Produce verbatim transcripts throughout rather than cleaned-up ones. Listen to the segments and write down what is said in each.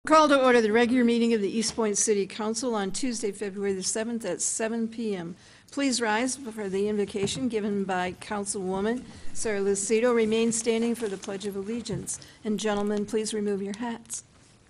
Call to order the regular meeting of the Eastpointe City Council on Tuesday, February the seventh at seven p m Please rise for the invocation given by Councilwoman Sarah Lucido. Remain standing for the Pledge of Allegiance. And gentlemen, please remove your hats.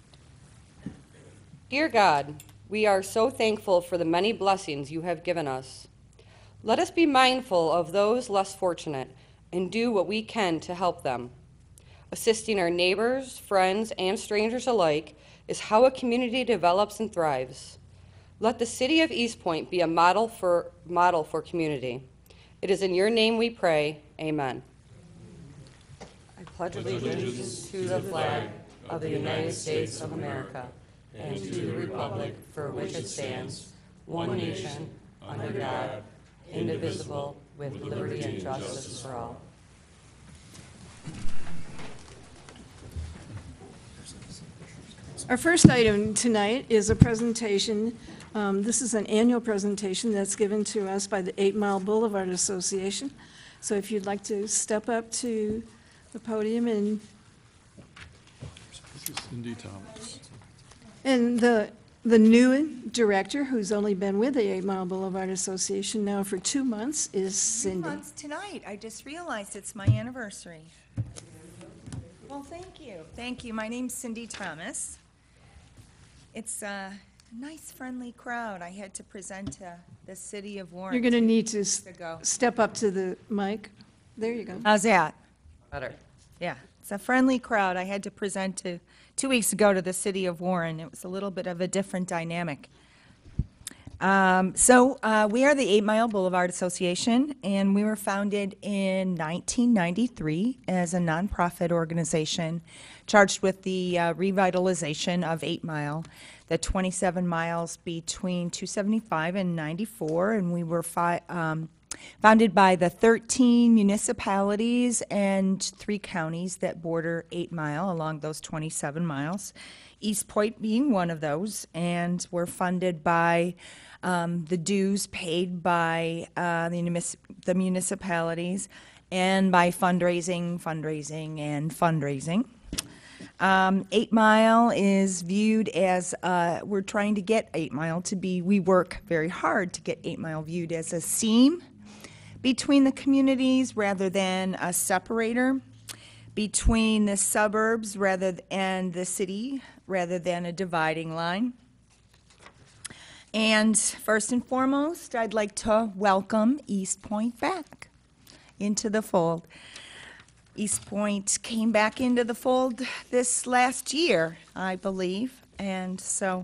Dear God, we are so thankful for the many blessings you have given us. Let us be mindful of those less fortunate and do what we can to help them. Assisting our neighbors, friends, and strangers alike is how a community develops and thrives. Let the city of Eastpointe be a model for, model for community. It is in your name we pray. Amen. I pledge allegiance to the flag of the United States of America and to the republic for which it stands, one nation, under God, indivisible, with liberty and justice for all. Our first item tonight is a presentation. Um, this is an annual presentation that's given to us by the Eight Mile Boulevard Association. So if you'd like to step up to the podium and This is Cindy Thomas. and the the new director, who's only been with the Eight Mile Boulevard Association now for two months, is Cindy. Three months tonight. I just realized it's my anniversary. Well, thank you. Thank you. My name's Cindy Thomas. It's a nice, friendly crowd. I had to present to the city of Warren. You're going to need to s- to go. step up to the mic. There you go. How's that? Better. Yeah, it's a friendly crowd. I had to present to, two weeks ago to the city of Warren. It was a little bit of a different dynamic. Um, so uh, we are the Eight Mile Boulevard Association, and we were founded in nineteen ninety-three as a nonprofit organization charged with the uh, revitalization of Eight Mile, the twenty-seven miles between two seventy-five and ninety-four, and we were fi- um, founded by the thirteen municipalities and three counties that border Eight Mile along those twenty-seven miles, Eastpointe being one of those, and we're funded by um, the dues paid by uh, the, munis- the municipalities and by fundraising, fundraising, and fundraising. Um, Eight Mile is viewed as, uh, we're trying to get Eight Mile to be, we work very hard to get Eight Mile viewed as a seam between the communities rather than a separator, between the suburbs rather th- and the city rather than a dividing line. And first and foremost, I'd like to welcome Eastpointe back into the fold. Eastpointe came back into the fold this last year, I believe, and so,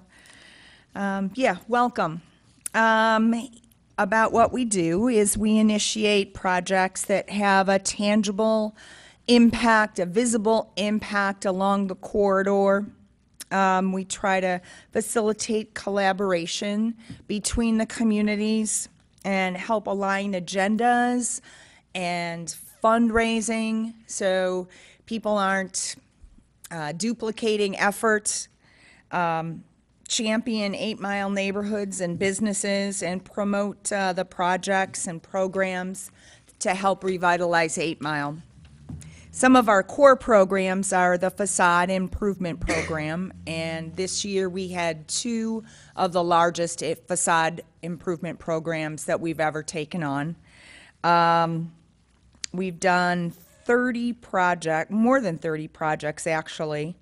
um, yeah, welcome. Um, about what we do is we initiate projects that have a tangible impact, a visible impact along the corridor. Um, we try to facilitate collaboration between the communities and help align agendas and fundraising so people aren't uh, duplicating efforts, um, champion Eight Mile neighborhoods and businesses, and promote uh, the projects and programs to help revitalize Eight Mile. Some of our core programs are the facade improvement program, and this year we had two of the largest facade improvement programs that we've ever taken on. Um, we've done thirty projects, more than thirty projects actually,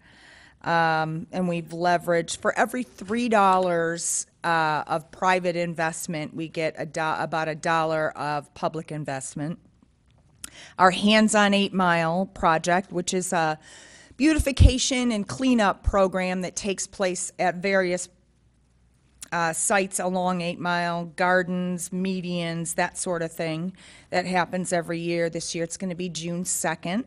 um, and we've leveraged, for every three dollars uh, of private investment, we get a do- about a dollar of public investment. Our Hands-on Eight Mile project, which is a beautification and cleanup program that takes place at various uh, sites along Eight Mile, gardens, medians, that sort of thing, that happens every year. This year it's going to be June second.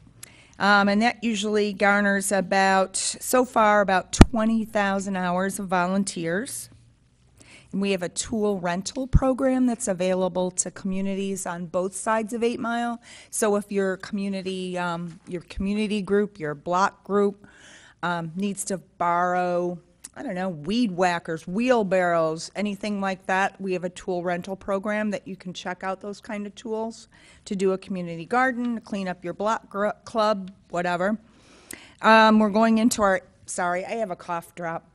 Um, and that usually garners about, so far, about twenty thousand hours of volunteers. And we have a tool rental program that's available to communities on both sides of Eight Mile. So if your community, um, your community group, your block group um, needs to borrow, I don't know, weed whackers, wheelbarrows, anything like that, we have a tool rental program that you can check out those kind of tools to do a community garden, clean up your block gr- club, whatever. Um, we're going into our sorry, I have a cough drop.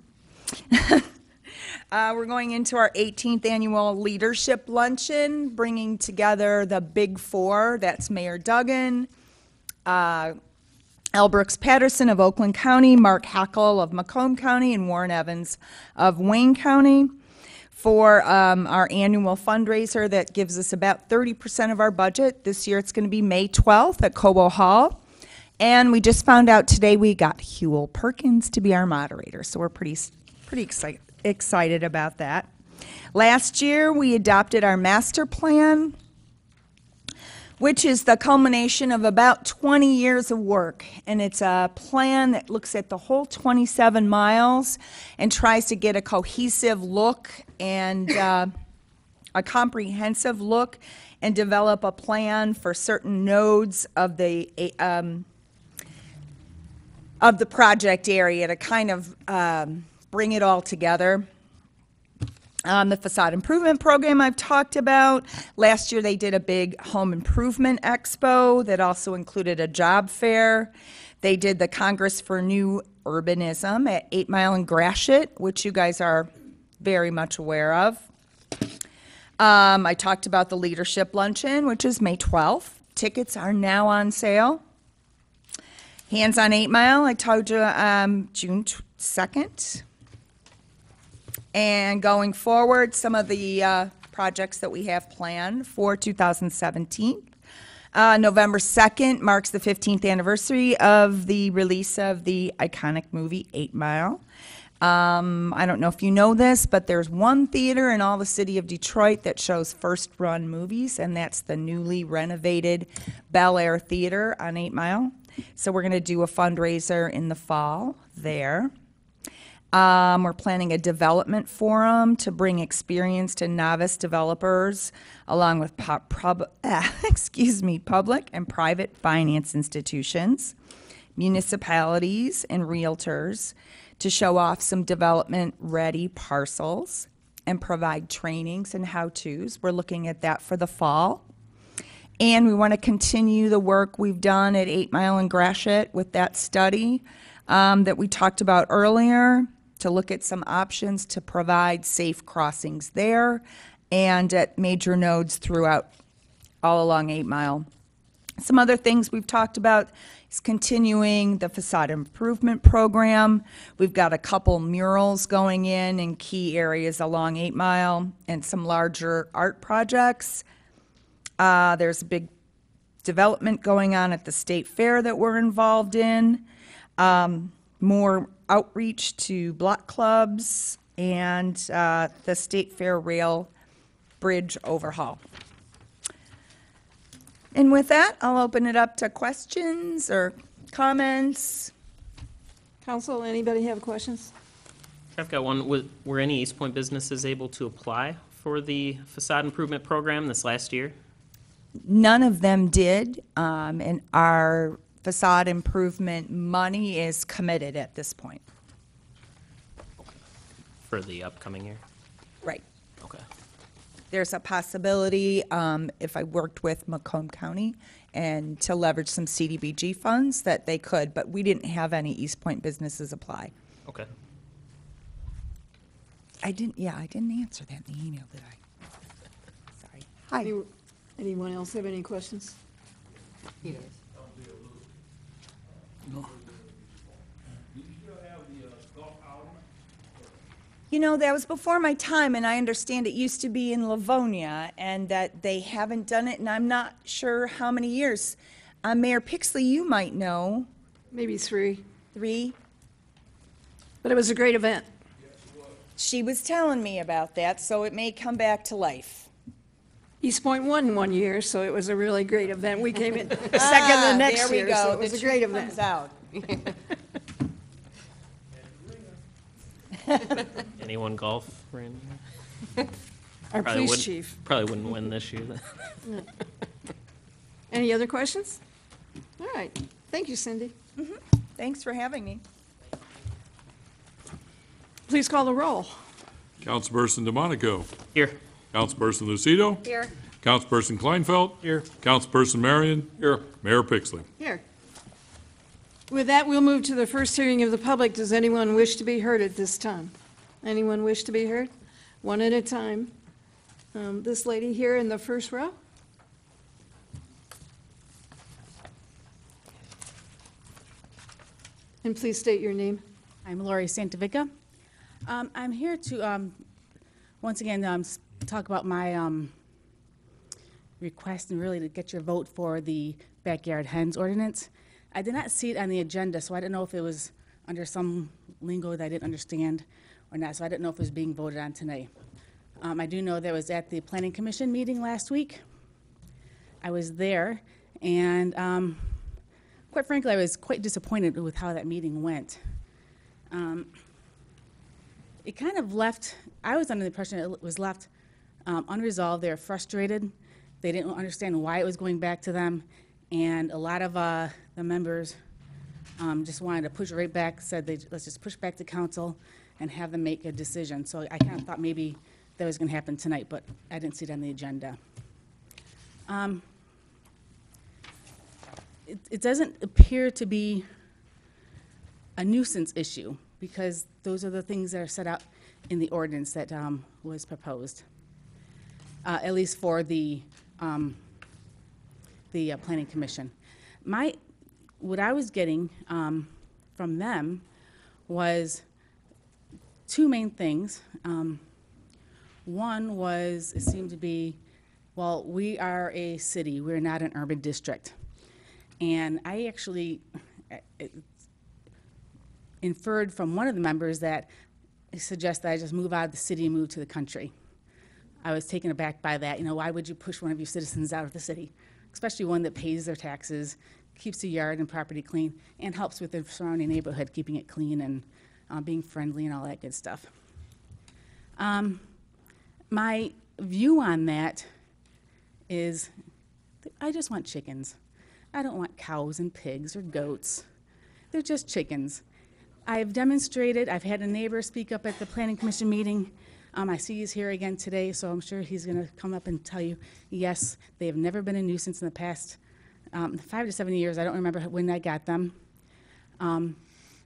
Uh, we're going into our eighteenth annual leadership luncheon, bringing together the big four. That's Mayor Duggan, uh, Al Brooks Patterson of Oakland County, Mark Hackle of Macomb County, and Warren Evans of Wayne County for um, our annual fundraiser that gives us about thirty percent of our budget. This year it's going to be May twelfth at Cobo Hall. And we just found out today we got Huel Perkins to be our moderator, so we're pretty, pretty excited. excited about that. Last year, we adopted our master plan, which is the culmination of about twenty years of work. And it's a plan that looks at the whole twenty-seven miles and tries to get a cohesive look and uh, a comprehensive look and develop a plan for certain nodes of the um, of the project area to kind of um, bring it all together. Um, the facade improvement program I've talked about. Last year they did a big home improvement expo that also included a job fair. They did the Congress for New Urbanism at Eight Mile and Gratiot, which you guys are very much aware of. Um, I talked about the leadership luncheon, which is May twelfth. Tickets are now on sale. Hands on Eight Mile, I told you um, June second. And going forward, some of the uh, projects that we have planned for two thousand seventeen. Uh, November second marks the fifteenth anniversary of the release of the iconic movie Eight Mile. Um, I don't know if you know this, but there's one theater in all the city of Detroit that shows first-run movies, and that's the newly renovated Bel Air Theater on Eight Mile. So we're going to do a fundraiser in the fall there. Um, we're planning a development forum to bring experienced and novice developers along with pop, prob, uh, excuse me, public and private finance institutions, municipalities, and realtors to show off some development-ready parcels and provide trainings and how-tos. We're looking at that for the fall. And we want to continue the work we've done at Eight Mile and Gratiot with that study um, that we talked about earlier, to look at some options to provide safe crossings there and at major nodes throughout all along Eight Mile. Some other things we've talked about is continuing the facade improvement program. We've got a couple murals going in in key areas along Eight Mile and some larger art projects. Uh, there's a big development going on at the State Fair that we're involved in. Um, more outreach to block clubs and uh, the State Fair rail bridge overhaul. And with that, I'll open it up to questions or comments. Council, anybody have questions? I've got one. Was- Were any Eastpointe businesses able to apply for the facade improvement program this last year? None of them did, um, and our facade improvement money is committed at this point. For the upcoming year? Right. Okay. There's a possibility, um, if I worked with Macomb County and to leverage some C D B G funds, that they could, but we didn't have any Eastpointe businesses apply. Okay. I didn't, yeah, I didn't answer that in the email, did I? Sorry. Hi. Any- Anyone else have any questions? He does. You know, that was before my time, and I understand it used to be in Livonia, and that they haven't done it, and I'm not sure how many years. Uh, Mayor Pixley, you might know, Maybe three, three? but it was a great event. She was telling me about that, so it may come back to life. Eastpointe won one year, so it was a really great event. We came in second Ah, the next there we year, go. so it was The a great truth event. comes out. Anyone golf, Randy? Our Probably police wouldn't- chief. Probably wouldn't win this year then. Any other questions? All right. Thank you, Cindy. Thanks for having me. Please call the roll. Councilperson DeMonico. Here. Councilperson Lucido. Here. Councilperson Kleinfeld. Here. Councilperson Marion. Here. Mayor Pixley. Here. With that, we'll move to the first hearing of the public. Does anyone wish to be heard at this time? Anyone wish to be heard? One at a time. Um, This lady here in the first row. And please state your name. I'm Lori Santavica. Um, I'm here to, um, once again, um, s- talk about my um, request and really to get your vote for the backyard hens ordinance. I did not see it on the agenda, so I didn't know if it was under some lingo that I didn't understand or not, so I didn't know if it was being voted on tonight. Um, I do know that I was at the Planning Commission meeting last week. I was there, and um, quite frankly, I was quite disappointed with how that meeting went. Um, It kind of left, I was under the impression it was left um, unresolved. They were frustrated. They didn't understand why it was going back to them. And a lot of uh, the members um, just wanted to push it right back, said, they, let's just push back to council and have them make a decision. So I kind of thought maybe that was going to happen tonight, but I didn't see it on the agenda. Um, it, it doesn't appear to be a nuisance issue, because those are the things that are set out in the ordinance that um, was proposed, uh, at least for the, um, the uh, Planning Commission. My, what I was getting um, from them was two main things. Um, One was, it seemed to be, well, we are a city, we're not an urban district. And I actually, it, inferred from one of the members that he suggested that I just move out of the city and move to the country. I was taken aback by that. You know, why would you push one of your citizens out of the city? Especially one that pays their taxes, keeps the yard and property clean, and helps with the surrounding neighborhood, keeping it clean and uh, being friendly and all that good stuff. Um, my view on that is I just want chickens. I don't want cows and pigs or goats. They're just chickens. I've demonstrated, I've had a neighbor speak up at the Planning Commission meeting. Um, I see he's here again today, so I'm sure he's gonna come up and tell you, yes, they have never been a nuisance in the past um, five to seven years. I don't remember when I got them. Um,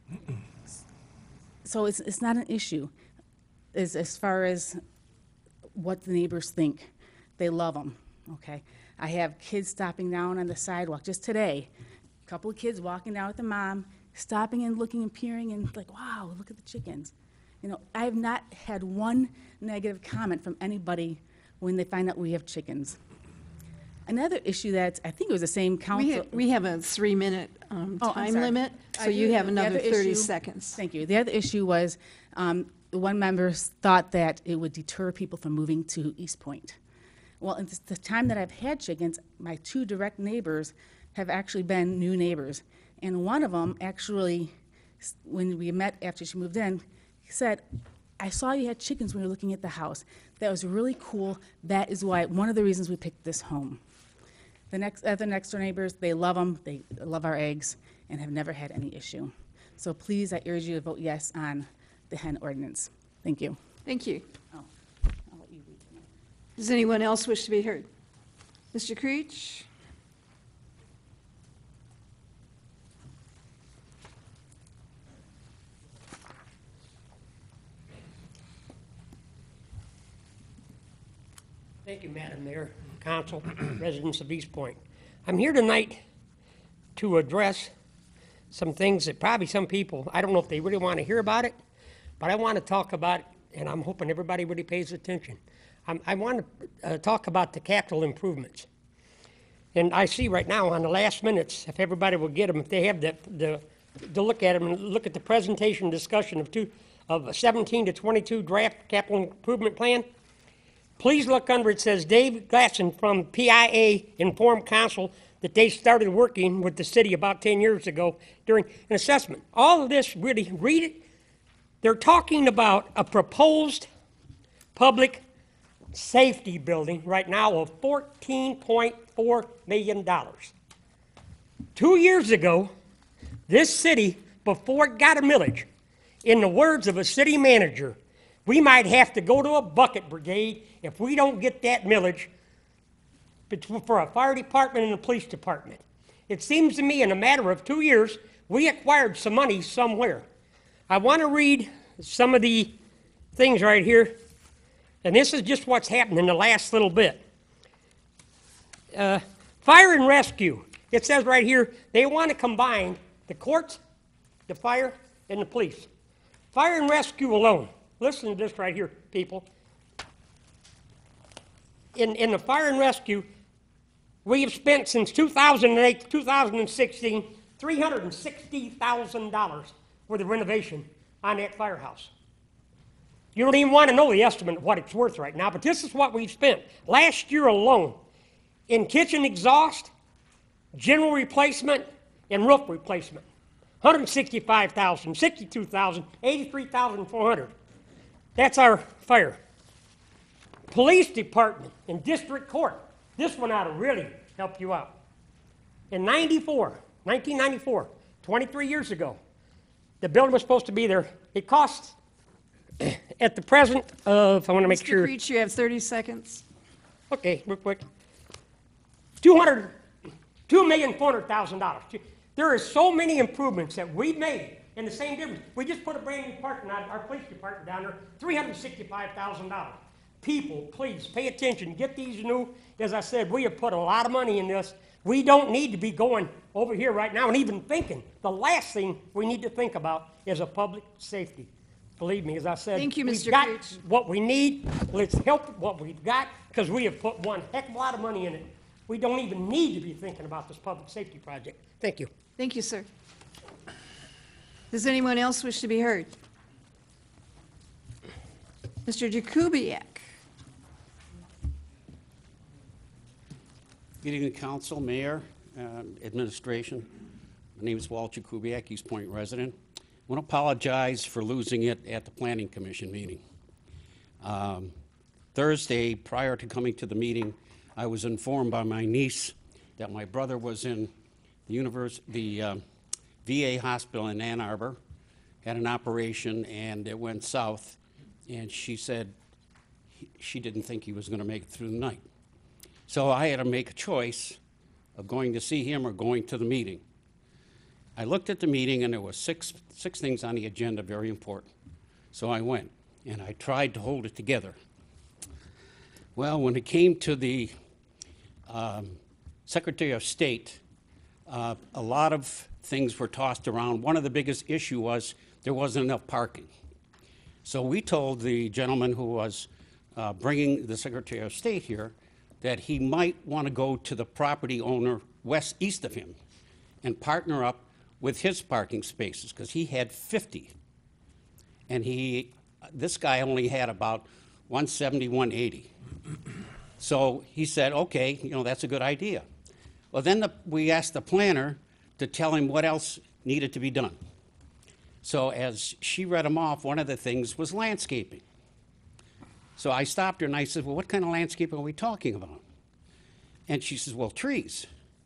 so it's, it's not an issue as, as far as what the neighbors think. They love them, okay? I have kids stopping down on the sidewalk just today. A couple of kids walking down with the mom, stopping and looking and peering and like, wow, look at the chickens. You know, I have not had one negative comment from anybody when they find out we have chickens. Another issue that, I think it was the same We council. ha- we have a three-minute um, Oh, I'm time sorry. limit, I so you do- have the another other thirty issue- seconds. Thank you. The other issue was, um, the one member thought that it would deter people from moving to Eastpointe. Well, in the time that I've had chickens, my two direct neighbors have actually been new neighbors. And one of them actually, s- when we met after she moved in, said, I saw you had chickens when we were looking at the house. That was really cool. That is why, one of the reasons we picked this home. The next, other next door neighbors, they love them, they love our eggs, and have never had any issue. So please, I urge you to vote yes on the hen ordinance. Thank you. Thank you. Oh, I'll let you read tonight. Does anyone else wish to be heard? Mister Creech? Thank you, Madam Mayor, Council, residents of Eastpointe. I'm here tonight to address some things that probably some people, I don't know if they really want to hear about it, but I want to talk about it, and I'm hoping everybody really pays attention. I'm, I want to uh, talk about the capital improvements. And I see right now on the last minutes, if everybody will get them, if they have the, the, to look at them and look at the presentation discussion of two, of a seventeen to twenty-two draft capital improvement plan. Please look under, it says Dave Glasson from P I A informed council that they started working with the city about ten years ago during an assessment. All of this, really, read it. They're talking about a proposed public safety building right now of fourteen point four million dollars. Two years ago, this city, before it got a millage, in the words of a city manager, we might have to go to a bucket brigade if we don't get that millage for a fire department and a police department. It seems to me in a matter of two years, we acquired some money somewhere. I want to read some of the things right here, and this is just what's happened in the last little bit. Uh, fire and rescue. It says right here, they want to combine the courts, the fire, and the police. Fire and rescue alone. Listen to this right here, people. In, in the fire and rescue, we have spent since two thousand eight to two thousand sixteen three hundred sixty thousand dollars for the renovation on that firehouse. You don't even want to know the estimate of what it's worth right now, but this is what we've spent. Last year alone, in kitchen exhaust, general replacement, and roof replacement. one hundred sixty-five thousand dollars, sixty-two thousand dollars, eighty-three thousand four hundred dollars. That's our fire. Police department and district court. This one ought to really help you out. In ninety-four, nineteen ninety-four, twenty-three years ago, the building was supposed to be there. It cost, at the present of, I want to make Mister sure. Creech, you have thirty seconds. Okay, real quick. two hundred, two million four hundred thousand dollars. There are so many improvements that we've made in the same difference. We just put a brand new parking lot, our police department down there, three hundred sixty-five thousand dollars. People, please pay attention. Get these new. As I said, we have put a lot of money in this. We don't need to be going over here right now and even thinking. The last thing we need to think about is a public safety. Believe me, as I said, Thank you, we've Mister got Creech. what we need. Let's help what we've got because we have put one heck of a lot of money in it. We don't even need to be thinking about this public safety project. Thank you. Thank you, sir. Does anyone else wish to be heard? Mister Jakubiec. Good evening, Council, Mayor, um, Administration. My name is Walt Jakubiec, Eastpointe resident. I want to apologize for losing it at the Planning Commission meeting. Um, Thursday, prior to coming to the meeting, I was informed by my niece that my brother was in the, univers- the um, V A hospital in Ann Arbor, had an operation, and it went south, and she said he, she didn't think he was going to make it through the night. So I had to make a choice of going to see him or going to the meeting. I looked at the meeting, and there were six, six things on the agenda, very important. So I went, and I tried to hold it together. Well, when it came to the um, Secretary of State, uh, a lot of things were tossed around. One of the biggest issues was there wasn't enough parking. So we told the gentleman who was uh, bringing the Secretary of State here that he might want to go to the property owner west east of him and partner up with his parking spaces, because he had fifty. And he, this guy only had about one seventy, one eighty. So he said, okay, you know, that's a good idea. Well, then the, we asked the planner to tell him what else needed to be done. So as she read them off, one of the things was landscaping. So I stopped her and I said, well, what kind of landscaping are we talking about? And she says, well, trees.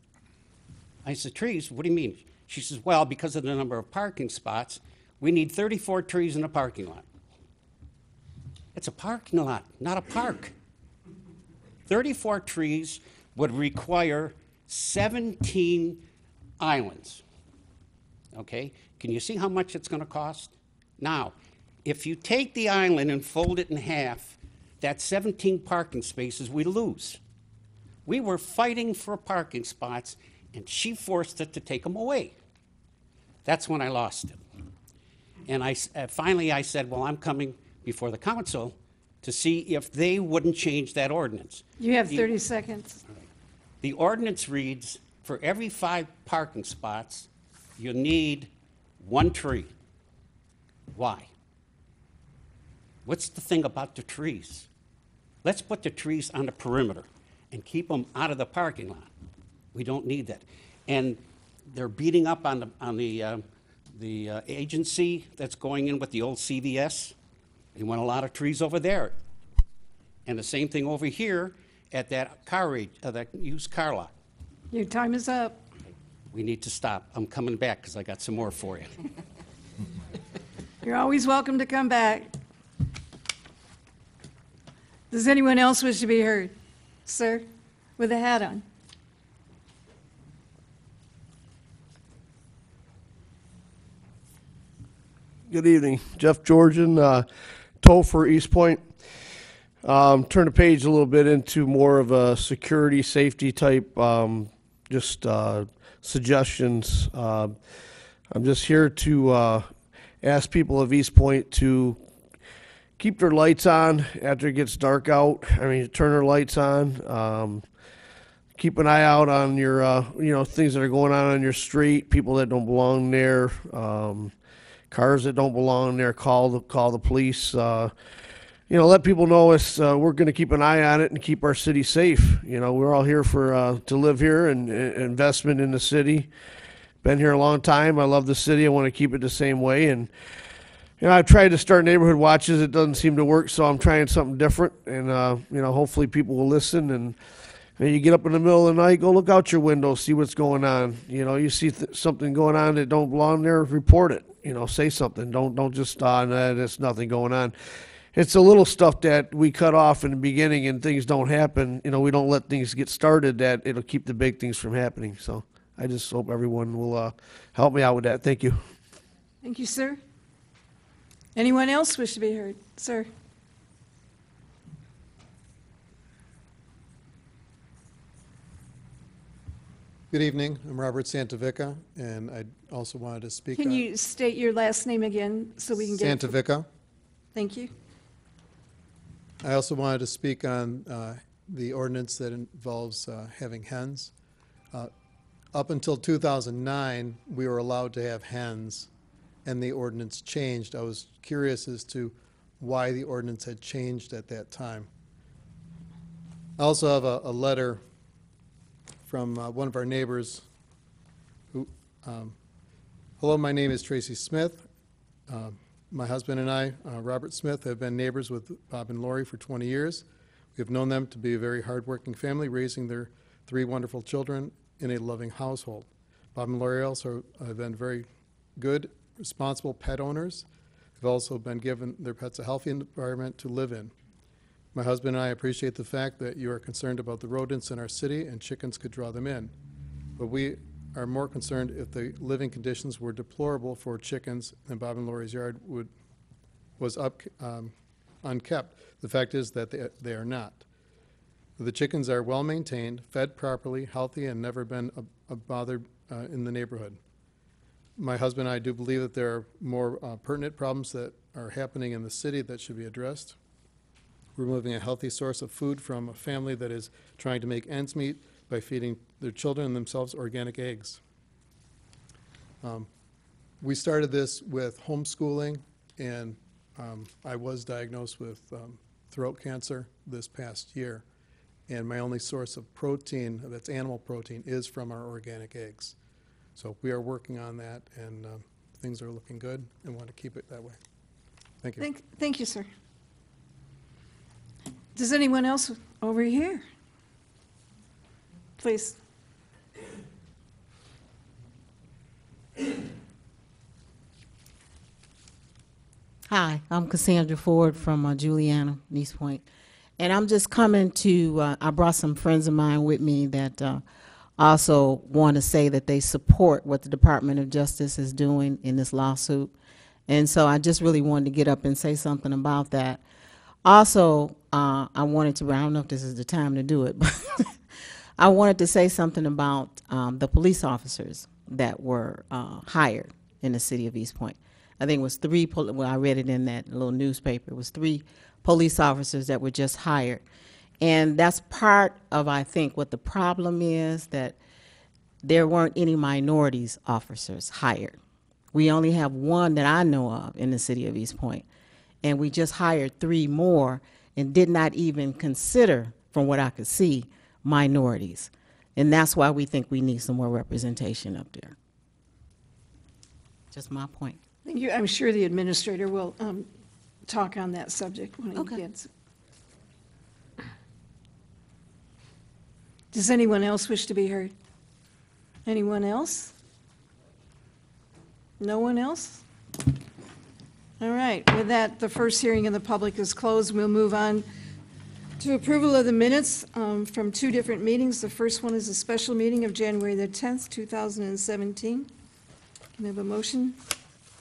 I said, trees? What do you mean? She says, well, because of the number of parking spots, we need thirty-four trees in a parking lot. It's a parking lot, not a park. thirty-four trees would require seventeen islands. Okay? Can you see how much it's going to cost? Now, if you take the island and fold it in half, that's seventeen parking spaces we lose. We were fighting for parking spots, and she forced it to take them away. That's when I lost it. And I, uh, finally I said, well, I'm coming before the council to see if they wouldn't change that ordinance. You have The- thirty seconds. The ordinance reads, for every five parking spots, you need one tree. Why? What's the thing about the trees? Let's put the trees on the perimeter and keep them out of the parking lot. We don't need that. And they're beating up on the, on the, uh, the uh, agency that's going in with the old C V S. They want a lot of trees over there. And the same thing over here at that car, rate, uh, that used car lot. Your time is up. We need to stop. I'm coming back because I got some more for you. You're always welcome to come back. Does anyone else wish to be heard? Sir, with a hat on. Good evening. Jeff Georgian, uh, tow for Eastpointe. Um, turn the page a little bit into more of a security, safety type, um, just uh, suggestions. Uh, I'm just here to uh, ask people of Eastpointe to keep their lights on after it gets dark out. I mean, turn their lights on. Um, keep an eye out on your, uh, you know, things that are going on on your street, people that don't belong there, um, cars that don't belong there. Call the call the police. Uh, you know, let people know us. Uh, we're going to keep an eye on it and keep our city safe. You know, we're all here for uh, to live here and uh, investment in the city. Been here a long time. I love the city. I want to keep it the same way. And you know, I've tried to start neighborhood watches. It doesn't seem to work, so I'm trying something different. And uh, you know, hopefully people will listen. And and you get up in the middle of the night, go look out your window, see what's going on. You know, you see th- something going on that don't belong there, report it. You know, say something. Don't don't just uh, nah, there's nothing going on. It's the little stuff that we cut off in the beginning and things don't happen. You know, we don't let things get started that it'll keep the big things from happening. So I just hope everyone will uh, help me out with that. Thank you. Thank you, sir. Anyone else wish to be heard? Sir? Good evening. I'm Robert Santavica, and I also wanted to speak Can on you state your last name again so we can get it? Santavica. Thank you. I also wanted to speak on uh, the ordinance that involves uh, having hens. Uh, Up until two thousand nine, we were allowed to have hens, and the ordinance changed. I was curious as to why the ordinance had changed at that time. I also have a, a letter from uh, one of our neighbors who, um, hello, my name is Tracy Smith. Uh, my husband and I, uh, Robert Smith, have been neighbors with Bob and Lori for twenty years. We have known them to be a very hardworking family, raising their three wonderful children in a loving household. Bob and Lori also have been very good, responsible pet owners. They've also been given their pets a healthy environment to live in. My husband and I appreciate the fact that you are concerned about the rodents in our city and chickens could draw them in. But we are more concerned if the living conditions were deplorable for chickens and Bob and Lori's yard would, was up, um, unkept. The fact is that they, they are not. The chickens are well maintained, fed properly, healthy, and never been a, a bother uh, in the neighborhood. My husband and I do believe that there are more uh, pertinent problems that are happening in the city that should be addressed. Removing a healthy source of food from a family that is trying to make ends meet by feeding their children and themselves organic eggs. Um, we started this with homeschooling, and um, I was diagnosed with um, throat cancer this past year. And my only source of protein, that's animal protein, is from our organic eggs. So we are working on that, and uh, things are looking good, and want to keep it that way. Thank you. Thank, thank you, sir. Does anyone else over here? Please. Hi, I'm Cassandra Ford from uh, Juliana, Eastpointe. And I'm just coming to, uh, I brought some friends of mine with me that uh, also want to say that they support what the Department of Justice is doing in this lawsuit. And so I just really wanted to get up and say something about that. Also, uh, I wanted to, I don't know if this is the time to do it, but I wanted to say something about um, the police officers that were uh, hired in the city of Eastpointe. I think it was three, pol- well, I read it in that little newspaper, it was three police officers that were just hired. And that's part of, I think, what the problem is, that there weren't any minorities officers hired. We only have one that I know of in the city of Eastpointe. And we just hired three more and did not even consider, from what I could see, minorities. And that's why we think we need some more representation up there. Just my point. Thank you. I'm sure the administrator will um, talk on that subject when he Okay. gets. Does anyone else wish to be heard? Anyone else? No one else? All right, with that, the first hearing in the public is closed. We'll move on to approval of the minutes um, from two different meetings. The first one is a special meeting of January the tenth, two thousand seventeen. Can I have a motion?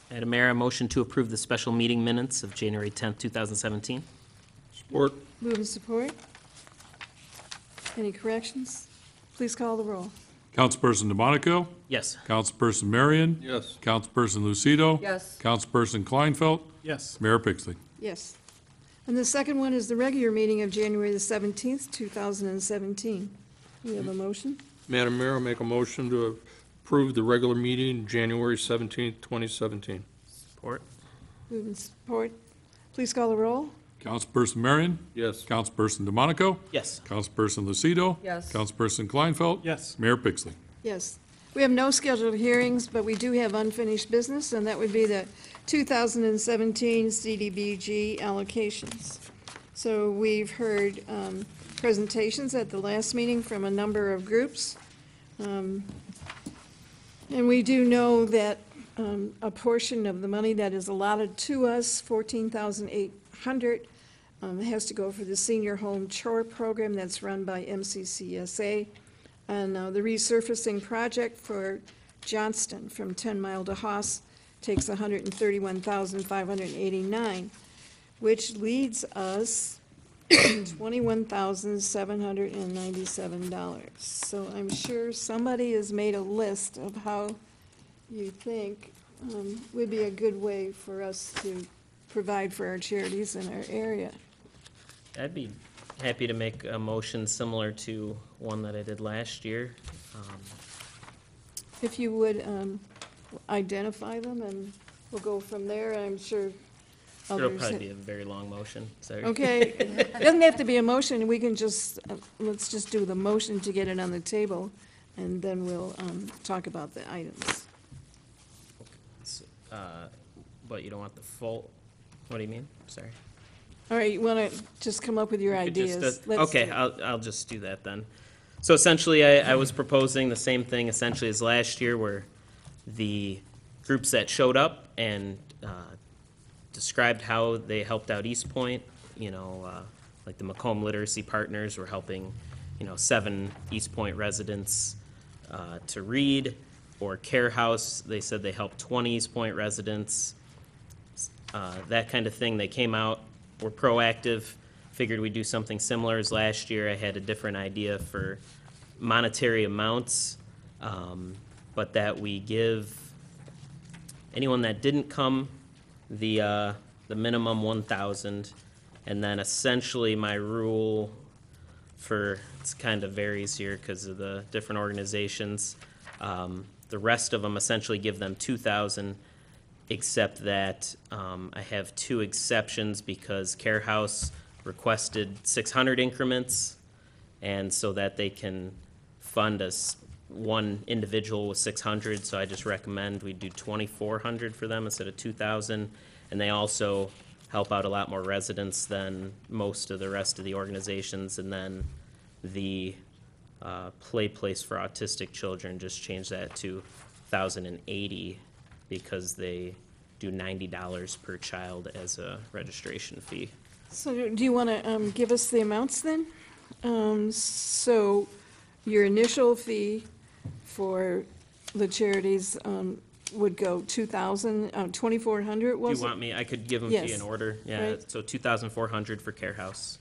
Madam Mayor, a motion to approve the special meeting minutes of January tenth, two thousand seventeen. Support. Move and support. Any corrections? Please call the roll. Councilperson DeMonico? Yes. Councilperson Marion? Yes. Councilperson Lucido? Yes. Councilperson Kleinfeld? Yes. Mayor Pixley. Yes. And the second one is the regular meeting of January the seventeenth, two thousand seventeen. We have a motion. Madam Mayor, I'll make a motion to approve the regular meeting, January seventeenth, twenty seventeen. Support. Move and support. Please call the roll. Councilperson Marion? Yes. Councilperson DeMonico? Yes. Councilperson Lucido? Yes. Councilperson Kleinfeld? Yes. Mayor Pixley. Yes. We have no scheduled hearings, but we do have unfinished business, and that would be the two thousand seventeen C D B G allocations. So we've heard um, presentations at the last meeting from a number of groups. Um, And we do know that um, a portion of the money that is allotted to us, fourteen thousand eight hundred, um, has to go for the senior home chore program that's run by M C C S A. And uh, the resurfacing project for Johnston from ten Mile to Haas takes one hundred thirty-one thousand five hundred eighty-nine, which leads us twenty-one thousand seven hundred ninety-seven dollars. So I'm sure somebody has made a list of how you think um, would be a good way for us to provide for our charities in our area. I'd be happy to make a motion similar to one that I did last year. Um, If you would um, identify them, and we'll go from there. I'm sure It'll others. probably be a very long motion, sorry. Okay, it doesn't have to be a motion, we can just, uh, let's just do the motion to get it on the table, and then we'll um, talk about the items. Uh, But you don't want the full, what do you mean? Sorry. All right, you want to just come up with your We could just, ideas? uh, Let's Okay, do- I'll, I'll just do that then. So essentially, I, I was proposing the same thing essentially as last year, where the groups that showed up and uh, described how they helped out Eastpointe, you know, uh, like the Macomb Literacy Partners were helping, you know, seven Eastpointe residents uh, to read, or Care House, they said they helped twenty Eastpointe residents, uh, that kind of thing. They came out, were proactive, figured we'd do something similar as last year. I had a different idea for monetary amounts, um, but that we give anyone that didn't come the, uh, the minimum one thousand, and then essentially my rule for, it's kind of varies here because of the different organizations. Um, the rest of them essentially give them two thousand, except that um, I have two exceptions because Care House requested six hundred increments, and so that they can fund us one individual with six hundred, so I just recommend we do twenty-four hundred for them instead of two thousand. And they also help out a lot more residents than most of the rest of the organizations. And then the uh, Play Place for Autistic Children, just change that to one thousand eighty because they do ninety dollars per child as a registration fee. So do you want to give us the amounts then? Um, So your initial fee for the charities um, would go two thousand, uh, twenty-four hundred, Do was you it? want me, I could give them to you Yes. in order. Yeah, Right. so two thousand four hundred for Care House,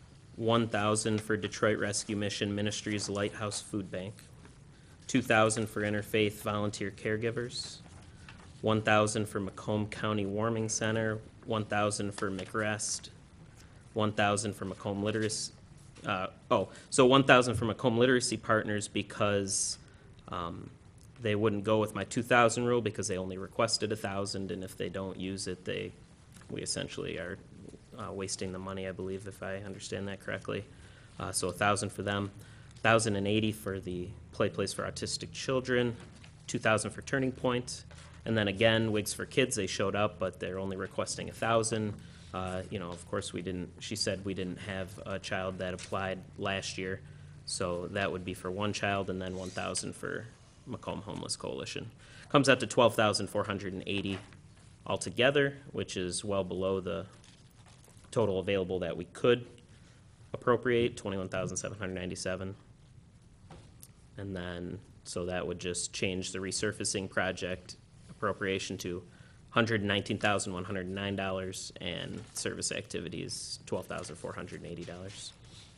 one thousand for Detroit Rescue Mission Ministries Lighthouse Food Bank, two thousand for Interfaith Volunteer Caregivers, one thousand for Macomb County Warming Center, one thousand for McRest, one thousand for Macomb Literacy, uh, oh, so one thousand for Macomb Literacy Partners because, um, they wouldn't go with my two thousand rule because they only requested a thousand, and if they don't use it, they, we essentially are, uh, wasting the money, I believe, if I understand that correctly. Uh, so a thousand for them, thousand and eighty for the Play Place for Autistic Children, two thousand for Turning Point, and then again, Wigs for Kids, they showed up, but they're only requesting a thousand. Uh, you know, of course, we didn't, she said we didn't have a child that applied last year, so that would be for one child, and then one thousand for Macomb Homeless Coalition. Comes out to twelve thousand four hundred eighty altogether, which is well below the total available that we could appropriate, twenty-one thousand seven hundred ninety-seven. And then, so that would just change the resurfacing project appropriation to hundred nineteen thousand one hundred nine dollars, and service activities, twelve thousand four hundred eighty dollars.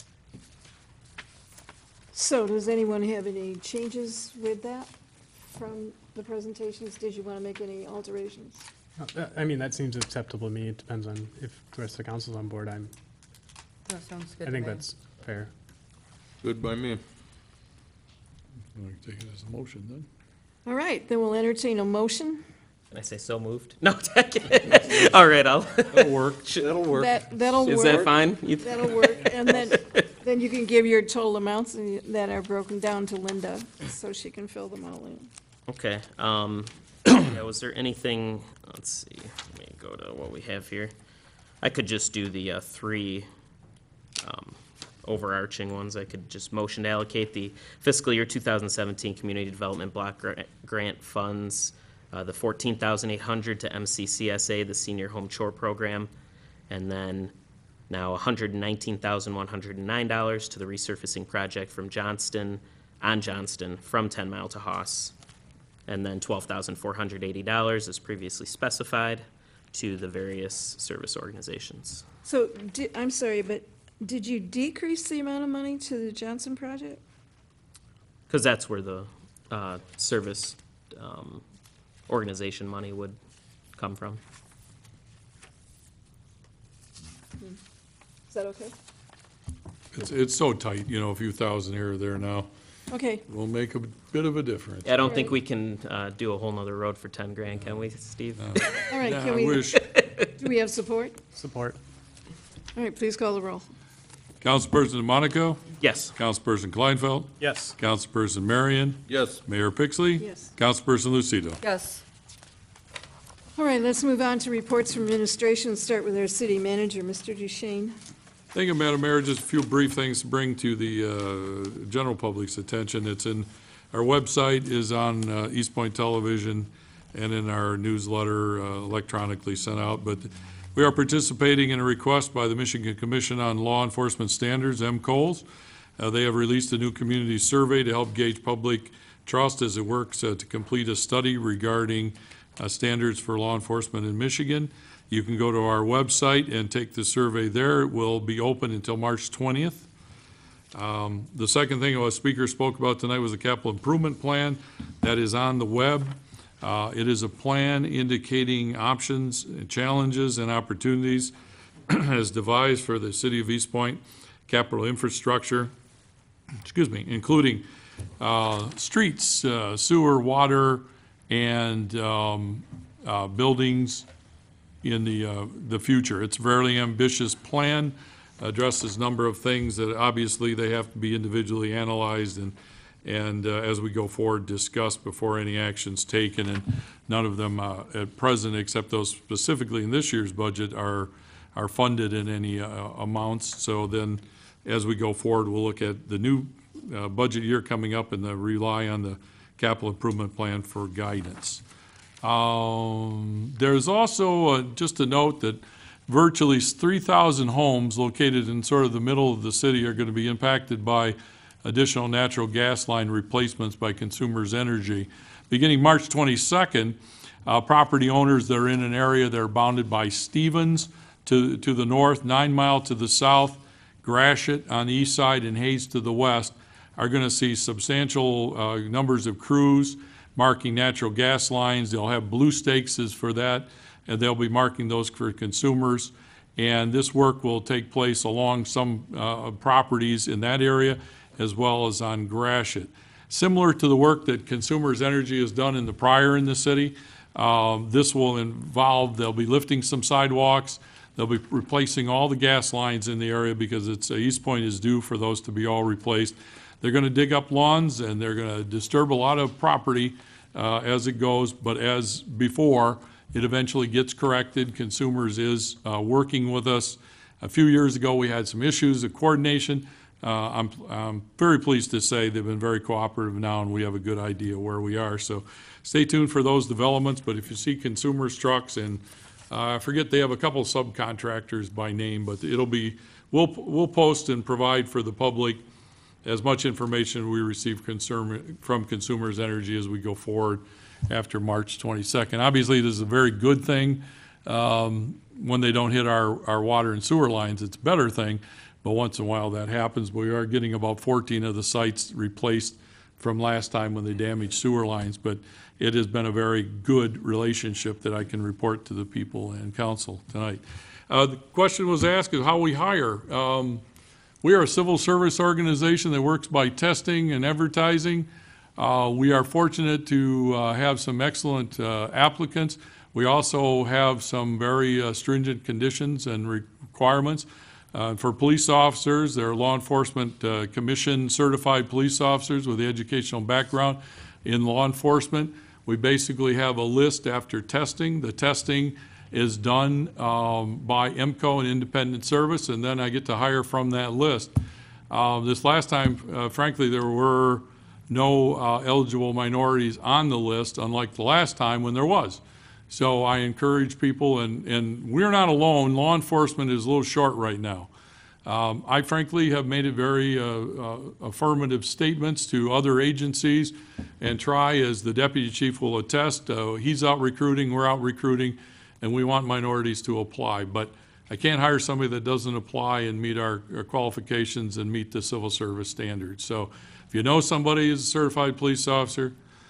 So does anyone have any changes with that from the presentations? Did you want to make any alterations? Uh, I mean, that seems acceptable to me. It depends on if the rest of the council's on board. I'm, That sounds good I to think me. that's fair. Good by me. I'll take it as a motion then. All right, then we'll entertain a motion. Can I say so moved? No, all right, I'll, That'll work, that'll work. That, that'll work. is that fine? You- That'll work, and then, then you can give your total amounts and you- that are broken down to Linda, so she can fill them all in. Okay, um, yeah, was there anything, let's see, let me go to what we have here. I could just do the, uh, three, um, overarching ones. I could just motion to allocate the fiscal year two thousand seventeen Community Development Block Gra- Grant Funds, uh, the fourteen thousand eight hundred to M C C S A, the Senior Home Chore Program, and then now one hundred nineteen thousand one hundred nine dollars to the resurfacing project from Johnston, on Johnston, from Ten Mile to Hoss. And then twelve thousand four hundred eighty dollars as previously specified to the various service organizations. So, di- I'm sorry, but did you decrease the amount of money to the Johnson project? Because that's where the uh, service um, organization money would come from. Is that okay? It's, it's so tight, you know, a few thousand here or there now. Okay, Will make a bit of a difference. I don't think we can uh, do a whole nother road for ten grand, can we, Steve? all right, Yeah, can I we, wish. do we have support? Support. All right, please call the roll. Councilperson DeMonico, Yes. Councilperson Kleinfeld, Yes. Councilperson Marion, Yes. Mayor Pixley. Yes. Councilperson Lucido. Yes. All right, let's move on to reports from administration. Start with our city manager, Mister Duchesne. Thank you, Madam Mayor. Just a few brief things to bring to the uh, general public's attention. It's in, our website is on uh, Eastpointe Television and in our newsletter uh, electronically sent out. But we are participating in a request by the Michigan Commission on Law Enforcement Standards, M C O L S. Uh, They have released a new community survey to help gauge public trust as it works uh, to complete a study regarding uh, standards for law enforcement in Michigan. You can go to our website and take the survey there. It will be open until March twentieth. Um, The second thing our speaker spoke about tonight was the capital improvement plan. That is on the web. Uh, It is a plan indicating options, challenges, and opportunities as devised for the city of Eastpointe capital infrastructure, excuse me, including uh, streets, uh, sewer, water, and um, uh, buildings in the, uh, the future. It's a very ambitious plan, addresses a number of things that obviously they have to be individually analyzed and, and uh, as we go forward, discussed before any action's taken. And none of them uh, at present, except those specifically in this year's budget, are, are funded in any uh, amounts. So then, as we go forward, we'll look at the new uh, budget year coming up and then rely on the capital improvement plan for guidance. Um, There's also, uh, just a note that virtually three thousand homes located in sort of the middle of the city are going to be impacted by additional natural gas line replacements by Consumers Energy. Beginning March twenty-second, uh, property owners that are in an area that are bounded by Stevens to, to the north, Nine Mile to the south, Gratiot on the east side, and Hayes to the west, are going to see substantial uh, numbers of crews marking natural gas lines. They'll have blue stakes for that, and they'll be marking those for consumers. And this work will take place along some uh, properties in that area, as well as on Gratiot. Similar to the work that Consumers Energy has done in the prior in the city, um, this will involve, they'll be lifting some sidewalks, they'll be replacing all the gas lines in the area because it's, uh, Eastpointe is due for those to be all replaced. They're going to dig up lawns, and they're going to disturb a lot of property uh, as it goes, but as before, it eventually gets corrected. Consumers is uh, working with us. A few years ago, we had some issues of coordination. Uh, I'm, I'm very pleased to say they've been very cooperative now, and we have a good idea where we are. So stay tuned for those developments, but if you see Consumers trucks, and uh, I forget, they have a couple subcontractors by name, but it'll be, we'll, we'll post and provide for the public as much information we receive concern, from Consumers Energy as we go forward. after March twenty-second. Obviously, this is a very good thing. Um, when they don't hit our, our water and sewer lines, it's a better thing, but once in a while that happens. We are getting about fourteen of the sites replaced from last time when they damaged sewer lines, but it has been a very good relationship that I can report to the people and council tonight. Uh, the question was asked is how we hire. Um, we are a civil service organization that works by testing and advertising. Uh, we are fortunate to uh, have some excellent uh, applicants. We also have some very uh, stringent conditions and requirements. Uh, for police officers, they're law enforcement uh, commission certified police officers with the educational background in law enforcement. We basically have a list after testing. The testing is done um, by M C O and independent service, and then I get to hire from that list. Uh, this last time, uh, frankly, there were no uh, eligible minorities on the list, unlike the last time when there was. So I encourage people, and, and we're not alone. Law enforcement is a little short right now. Um, I frankly have made it very uh, uh, affirmative statements to other agencies and try, as the deputy chief will attest, uh, he's out recruiting, we're out recruiting, and we want minorities to apply. But I can't hire somebody that doesn't apply and meet our, our qualifications and meet the civil service standards. So if you know somebody is a certified police officer,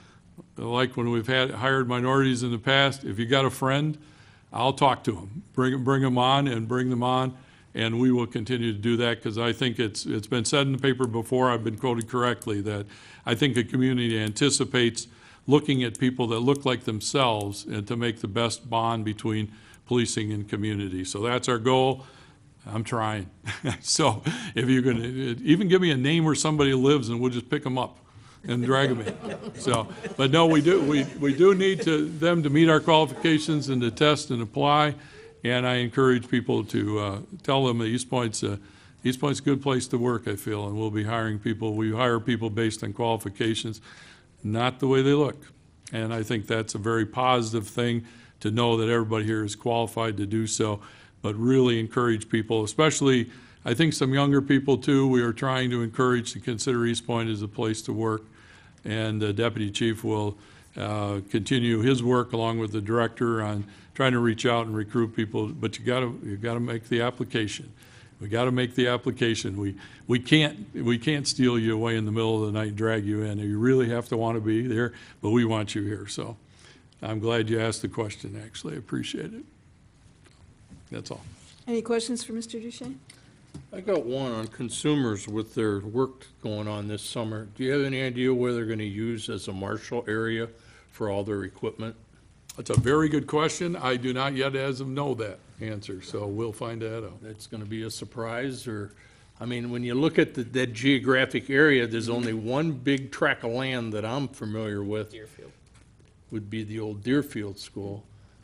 like when we've had hired minorities in the past, if you got a friend, I'll talk to them. Bring, bring them on and bring them on, and we will continue to do that because I think it's, it's been said in the paper before, I've been quoted correctly, that I think a community anticipates looking at people that look like themselves and to make the best bond between policing and community. So that's our goal. I'm trying. So if you can, even give me a name where somebody lives and we'll just pick them up and drag them in. So, but no, we do, we, we do need to, them to meet our qualifications and to test and apply. And I encourage people to uh, tell them that Eastpointe's a, Eastpointe's a good place to work, I feel, and we'll be hiring people. We hire people based on qualifications, not the way they look. And I think that's a very positive thing to know that everybody here is qualified to do so, but really encourage people, especially I think some younger people too, we are trying to encourage to consider Eastpointe as a place to work. And the deputy chief will uh, continue his work along with the director on trying to reach out and recruit people. But you got to you got to make the application. We got to make the application. We we can't we can't steal you away in the middle of the night and drag you in. You really have to want to be there. But we want you here. So I'm glad you asked the question. Actually, I appreciate it. That's all. Any questions for Mister Duchesne? I got one on consumers with their work going on this summer. Do you have any idea where they're going to use as a Marshall area for all their equipment? That's a very good question. I do not yet as of know that answer, so we'll find that out. It's going to be a surprise, or, I mean, when you look at the, that geographic area, there's only one big tract of land that I'm familiar with. Deerfield. Would be the old Deerfield School.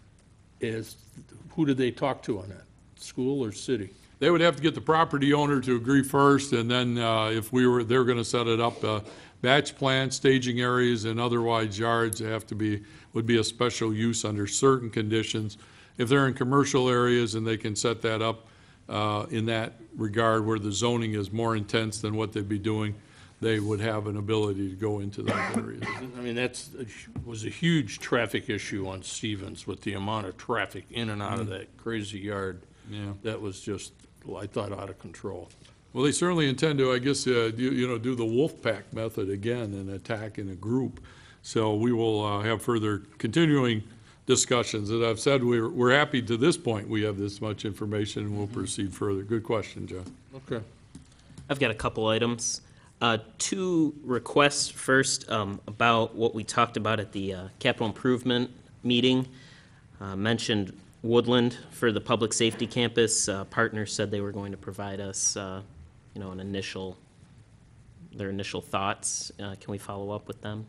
Is, who do they talk to on that? School or city? They would have to get the property owner to agree first, and then uh, if we were, they're going to set it up, uh, batch plants, staging areas, and otherwise yards have to be, would be a special use under certain conditions. If they're in commercial areas and they can set that up uh, in that regard where the zoning is more intense than what they'd be doing, they would have an ability to go into those areas. I mean, that's, was a huge traffic issue on Stevens with the amount of traffic in and out of that crazy yard. Yeah. That was just, I thought, out of control. Well, they certainly intend to, I guess, uh, do, you know, do the wolf pack method again and attack in a group. So we will uh, have further continuing discussions. As I've said, we're, we're happy to this point we have this much information and we'll proceed further. Good question, John. Okay. I've got a couple items. Uh, two requests. First, um, about what we talked about at the uh, capital improvement meeting. Uh, mentioned Woodland for the public safety campus. Uh, partners said they were going to provide us, uh, you know, an initial, their initial thoughts. Uh, can we follow up with them?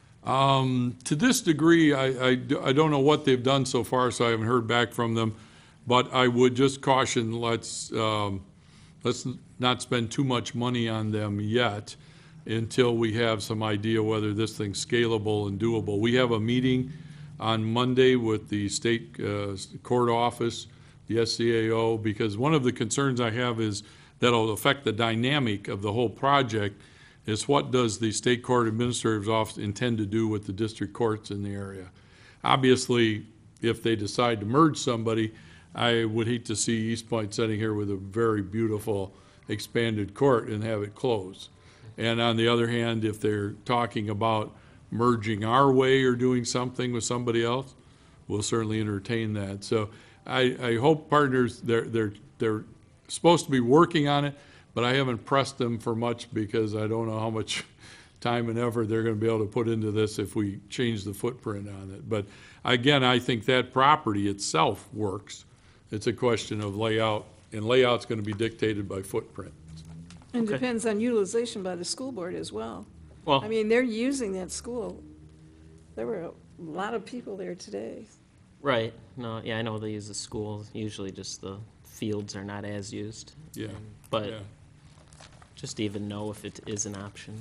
Um, to this degree, I, I, I don't know what they've done so far, so I haven't heard back from them. But I would just caution, let's, um, let's not spend too much money on them yet until we have some idea whether this thing's scalable and doable. We have a meeting on Monday with the state uh, court office, the S C A O, because one of the concerns I have is that it'll affect the dynamic of the whole project It's what does the state court administrator's office intend to do with the district courts in the area? Obviously, if they decide to merge somebody, I would hate to see Eastpointe sitting here with a very beautiful expanded court and have it closed. And on the other hand, if they're talking about merging our way or doing something with somebody else, we'll certainly entertain that. So I, I hope partners, they're, they're, they're supposed to be working on it, but I haven't pressed them for much because I don't know how much time and effort they're going to be able to put into this if we change the footprint on it. But again, I think that property itself works. It's a question of layout, and layout's going to be dictated by footprint. And Okay. depends on utilization by the school board as well. Well, I mean, they're using that school. There were a lot of people there today. right, no, yeah, I know they use the school, usually just the fields are not as used. Yeah. But Yeah. just to even know if it is an option.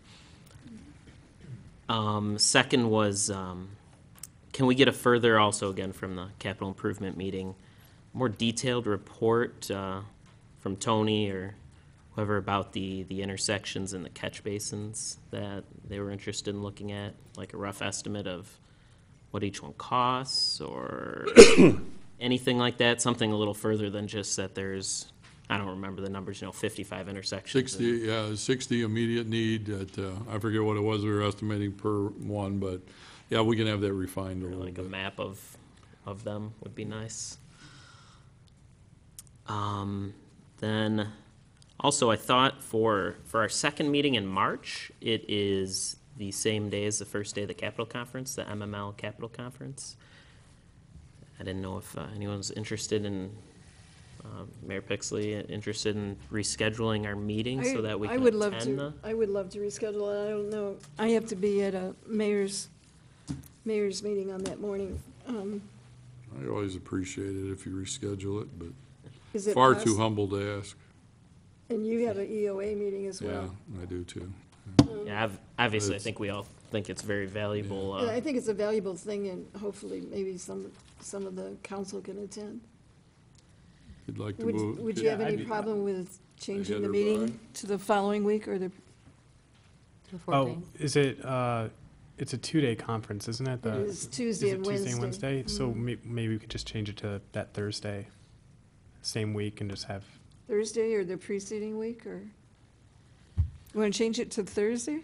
Um, second was, um, can we get a further, also again from the capital improvement meeting, more detailed report, uh, from Tony or whoever about the, the intersections and the catch basins that they were interested in looking at, like a rough estimate of what each one costs or anything like that, something a little further than just that there's, I don't remember the numbers, you know, fifty-five intersections. Sixty, yeah, sixty immediate need at, uh, I forget what it was we were estimating per one, but yeah, we can have that refined a Or little like a bit. map of, of them would be nice. Um, then, also, I thought for, for our second meeting in March, it is the same day as the first day of the Capitol Conference, the M M L Capitol Conference. I didn't know if uh, anyone's interested in, uh, Mayor Pixley, interested in rescheduling our meeting so I- that we I can would love attend to. the. I would love to reschedule it. I don't know. I have to be at a mayor's, mayor's meeting on that morning. Um, I always appreciate it if you reschedule it, but Is it far poss- too humble to ask. And you have an E O A meeting as Yeah, well. I do too. Yeah, I've- obviously, I It's- think we all think it's very valuable. And uh, I think it's a valuable thing, and hopefully maybe some, some of the council can attend. You'd like to Would, move? would you yeah, have any I'd be- problem with changing the Heather, meeting bye. to the following week or the, Oh, is it, uh, it's a two-day conference, isn't it? The- It is Tuesday is it and Tuesday and Wednesday. Wednesday? So Mhm. may- maybe we could just change it to that Thursday, same week, and just have, Thursday or the preceding week, or? You want to change it to Thursday?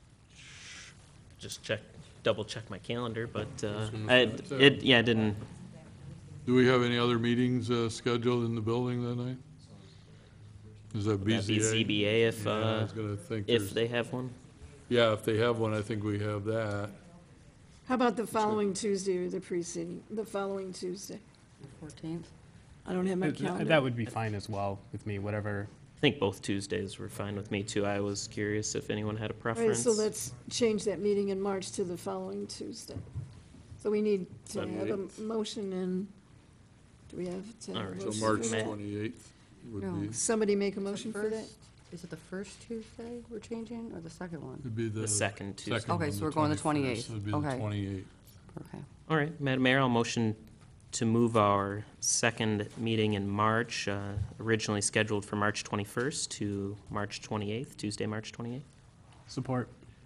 just check, double check my calendar, but, uh, gonna I, say that. it, yeah, it didn't, Do we have any other meetings uh, scheduled in the building that night? Is that B that'd Z A? be Z B A if, Yeah, I uh, was gonna think if there's- they have one. Yeah, if they have one, I think we have that. How about the following Tuesday or the preceding, the following Tuesday? fourteenth? I don't have my Th- th- calendar. that would be fine as well with me, whatever. I think both Tuesdays were fine with me too. I was curious if anyone had a All right, preference. so let's change that meeting in March to the following Tuesday. So we need to have a twenty-eighth. motion and, do we have to? All have a right. So motion March for that? twenty-eighth would No. be, Somebody make a motion for that? First, is it the first Tuesday we're changing, or the second one? would be the. The second Tuesday. second Okay, one, so we're going the twenty-first. twenty-eighth. It'd be the Okay. twenty-eighth. Okay. All right, Madam Mayor, I'll motion to move our second meeting in March, uh, originally scheduled for March twenty-first to March twenty-eighth, Tuesday, March twenty-eighth. Support.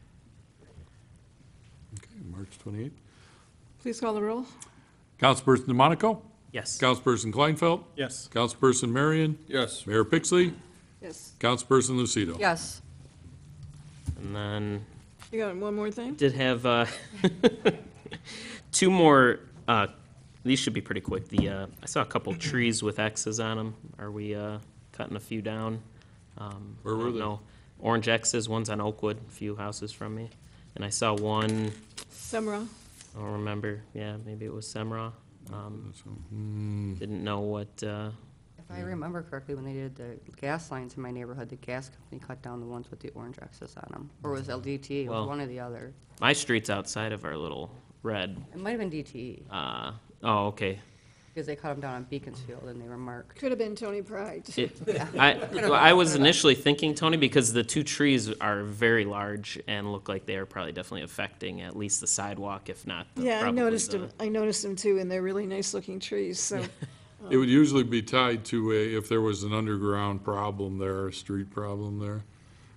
Okay, March twenty-eighth. Please call the roll. Councilperson DeMonico? Yes. Councilperson Kleinfeld? Yes. Councilperson Marion? Yes. Mayor Pixley? Yes. Councilperson Lucido? Yes. And then You got one more thing? did have uh, two more, uh, these should be pretty quick. The, uh, I saw a couple trees with X's on them. Are we uh, cutting a few down? Um, Where I were don't they? know. Orange X's, one's on Oakwood, a few houses from me. And I saw one, Semra? I don't remember, yeah, maybe it was Semra. Um, So, hmm, Didn't know what, uh, If I remember correctly, when they did the gas lines in my neighborhood, the gas company cut down the ones with the orange X's on them. Or was it D T E? It was Well- one or the other. my street's outside of our little red, It might have been D T E, uh, oh, okay. because they cut them down on Beaconsfield and they were marked. Could have been Tony Pride. It, I, well, I was initially thinking, Tony, because the two trees are very large and look like they are probably definitely affecting at least the sidewalk, if not the, Yeah, I probably noticed the- them, I noticed them too, and they're really nice-looking trees, so. it would usually be tied to a, if there was an underground problem there, a street problem there.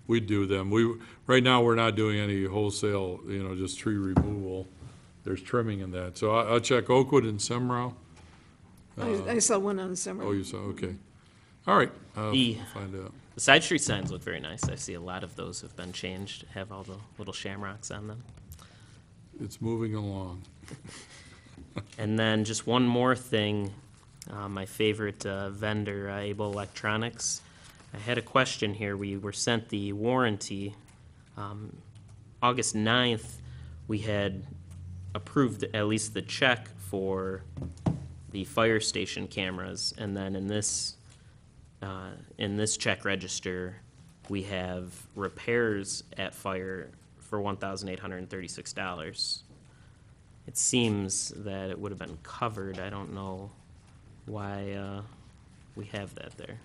we do them. We, right now, we're not doing any wholesale, you know, just tree removal. There's trimming in that. So I- I'll check Oakwood and Semrau. I, I saw one on the summer. Oh, you saw, okay. All right, I'll The- find out. The side street signs look very nice. I see a lot of those have been changed, have all the little shamrocks on them. It's moving along. And then just one more thing, uh, my favorite uh, vendor, uh, Able Electronics. I had a question here. We were sent the warranty. Um, August ninth, we had approved at least the check for the fire station cameras, and then in this, uh, in this check register, we have repairs at fire for one thousand eight hundred and thirty-six dollars. It seems that it would have been covered. I don't know why uh, we have that there.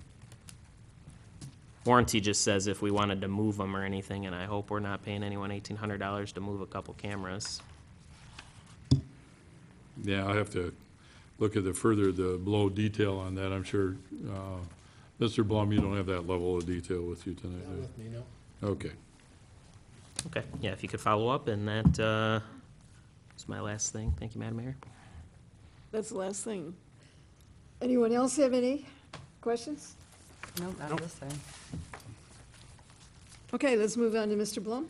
Warranty just says if we wanted to move them or anything, and I hope we're not paying anyone eighteen hundred dollars to move a couple cameras. Yeah, I have to look at the further, the below detail on that. I'm sure, uh, Mister Blum, you don't have that level of detail with you tonight, do you? With me, no. Okay. Okay, yeah, if you could follow up, and that uh, is my last thing. Thank you, Madam Mayor. That's the last thing. Anyone else have any questions? No, not this time. Okay, let's move on to Mister Blum.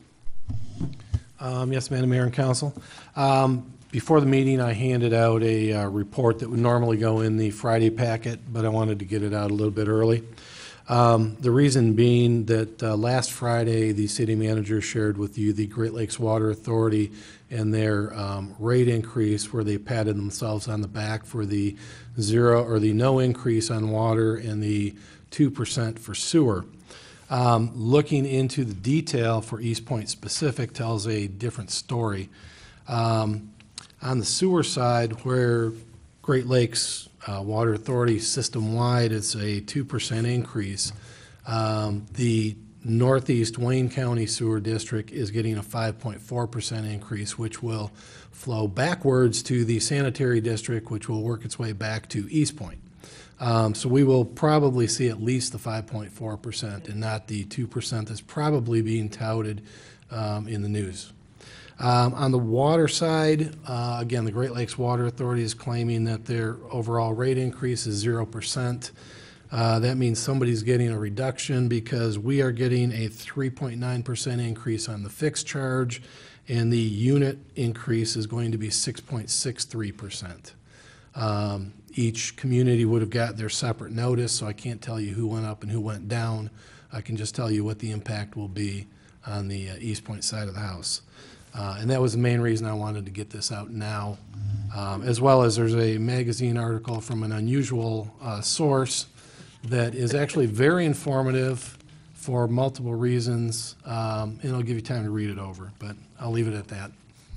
Um, Yes, Madam Mayor and Council. Um, Before the meeting, I handed out a uh, report that would normally go in the Friday packet, but I wanted to get it out a little bit early. Um, The reason being that uh, last Friday, the city manager shared with you the Great Lakes Water Authority and their um, rate increase, where they patted themselves on the back for the zero or the no increase on water and the two percent for sewer. Um, Looking into the detail for Eastpointe specific tells a different story. Um, On the sewer side, where Great Lakes uh, Water Authority system-wide, it's a two percent increase. Um, The Northeast Wayne County Sewer District is getting a five point four percent increase, which will flow backwards to the sanitary district, which will work its way back to Eastpointe. Um, So we will probably see at least the five point four percent and not the two percent that's probably being touted um, in the news. Um, On the water side, uh, again, the Great Lakes Water Authority is claiming that their overall rate increase is zero percent. Uh, That means somebody's getting a reduction because we are getting a three point nine percent increase on the fixed charge, and the unit increase is going to be six point six three percent. Um, Each community would have got their separate notice, so I can't tell you who went up and who went down. I can just tell you what the impact will be on the uh, Eastpointe side of the house. Uh, And that was the main reason I wanted to get this out now, um, as well as there's a magazine article from an unusual uh, source that is actually very informative for multiple reasons, um, and it'll give you time to read it over, but I'll leave it at that.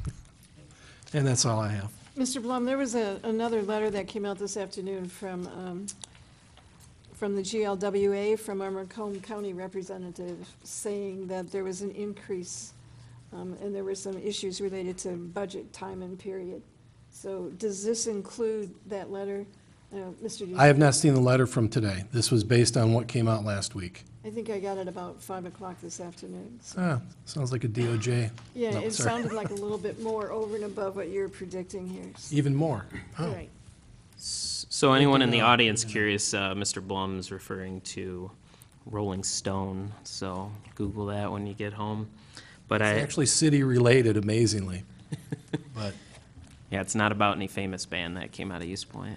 And that's all I have. Mister Blum, there was a, another letter that came out this afternoon from, um, from the G L W A, from our Macomb County representative, saying that there was an increase, um, and there were some issues related to budget time and period. So does this include that letter? Uh, Mister I have not seen the letter from today. This was based on what came out last week. I think I got it about five o'clock this afternoon. So- Ah, sounds like a D O J. Yeah, No, it sorry. sounded like a little bit more over and above what you're predicting here. Even more. Oh. Right. So anyone in the audience curious, uh, Mister Blum's referring to Rolling Stone, so Google that when you get home. But I It's actually city-related, amazingly. But yeah, it's not about any famous band that came out of Eastpointe.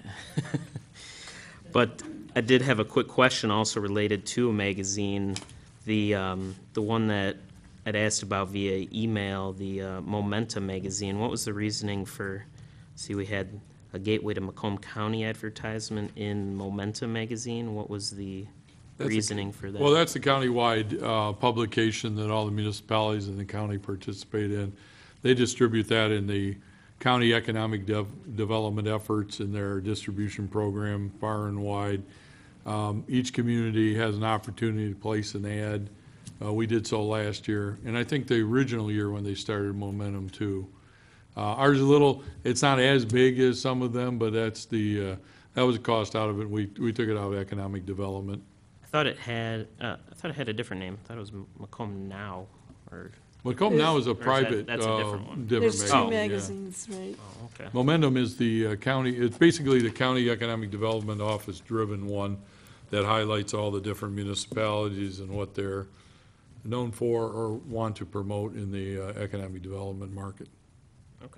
But I did have a quick question also related to a magazine, the um, the one that I'd asked about via email, the uh, Momentum magazine. What was the reasoning for? See, we had a Gateway to Macomb County advertisement in Momentum magazine. What was the That's a- reasoning for that? Well, that's the countywide uh, publication that all the municipalities in the county participate in. They distribute that in the county economic dev- development efforts in their distribution program far and wide. Um, Each community has an opportunity to place an ad. Uh, We did so last year, and I think the original year when they started Momentum too. Uh, Ours is a little, it's not as big as some of them, but that's the, uh, that was the cost out of it. We, we took it out of economic development. I thought it had, uh, I thought it had a different name. I thought it was M- Macomb Now, or, Macomb Now is a that- private, that's a uh, different one? different There's two magazine, yeah. magazines, right? oh, okay. Momentum is the uh, county, it's basically the county economic development office-driven one that highlights all the different municipalities and what they're known for or want to promote in the uh, economic development market. Okay.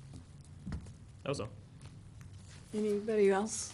That was all. Anybody else?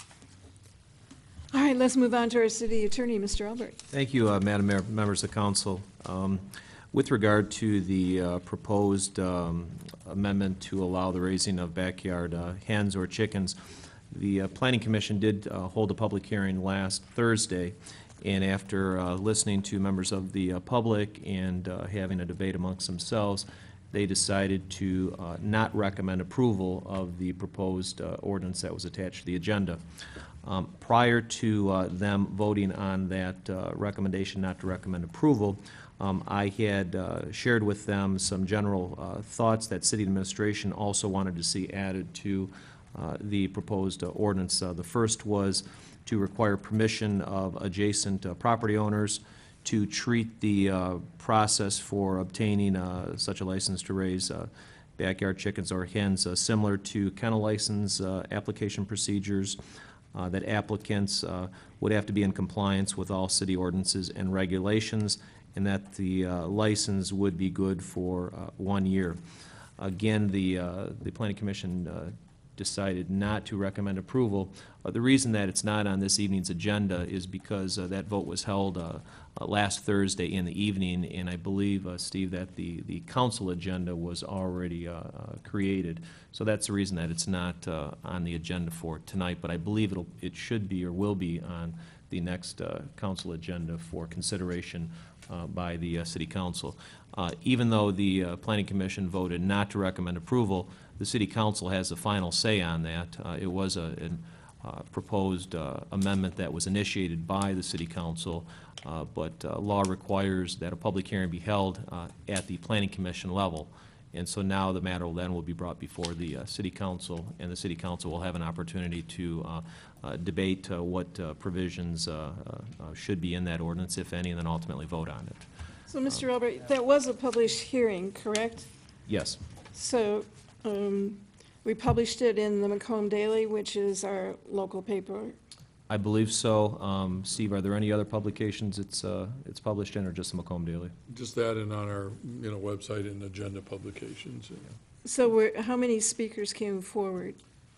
All right, let's move on to our city attorney, Mister Albert. Thank you, uh, Madam Mayor, members of council. Um, With regard to the uh, proposed um, amendment to allow the raising of backyard uh, hens or chickens, the uh, Planning Commission did uh, hold a public hearing last Thursday, and after uh, listening to members of the uh, public and uh, having a debate amongst themselves, they decided to uh, not recommend approval of the proposed uh, ordinance that was attached to the agenda. Um, Prior to uh, them voting on that uh, recommendation not to recommend approval, um, I had uh, shared with them some general uh, thoughts that city administration also wanted to see added to uh, the proposed uh, ordinance. Uh, The first was to require permission of adjacent uh, property owners to treat the uh, process for obtaining uh, such a license to raise uh, backyard chickens or hens uh, similar to kennel license uh, application procedures, uh, that applicants uh, would have to be in compliance with all city ordinances and regulations, and that the uh, license would be good for uh, one year. Again, the, uh, the Planning Commission uh, decided not to recommend approval. Uh, The reason that it's not on this evening's agenda is because uh, that vote was held uh, uh, last Thursday in the evening, and I believe, uh, Steve, that the, the council agenda was already uh, uh, created. So that's the reason that it's not uh, on the agenda for tonight, but I believe it'll, it should be or will be on the next uh, council agenda for consideration uh, by the uh, city council. Uh, Even though the uh, Planning Commission voted not to recommend approval, the city council has the final say on that. Uh, It was a, an uh, proposed uh, amendment that was initiated by the city council, uh, but uh, law requires that a public hearing be held uh, at the Planning Commission level. And so now the matter will then will be brought before the uh, city council, and the city council will have an opportunity to uh, uh, debate uh, what uh, provisions uh, uh, should be in that ordinance, if any, and then ultimately vote on it. So, Mister Albert, that was a published hearing, correct? Yes. So um, we published it in the Macomb Daily, which is our local paper. I believe so. Um, Steve, are there any other publications it's, uh, it's published in, or just the Macomb Daily? Just that and on our, you know, website and agenda publications. So we're, how many speakers came forward?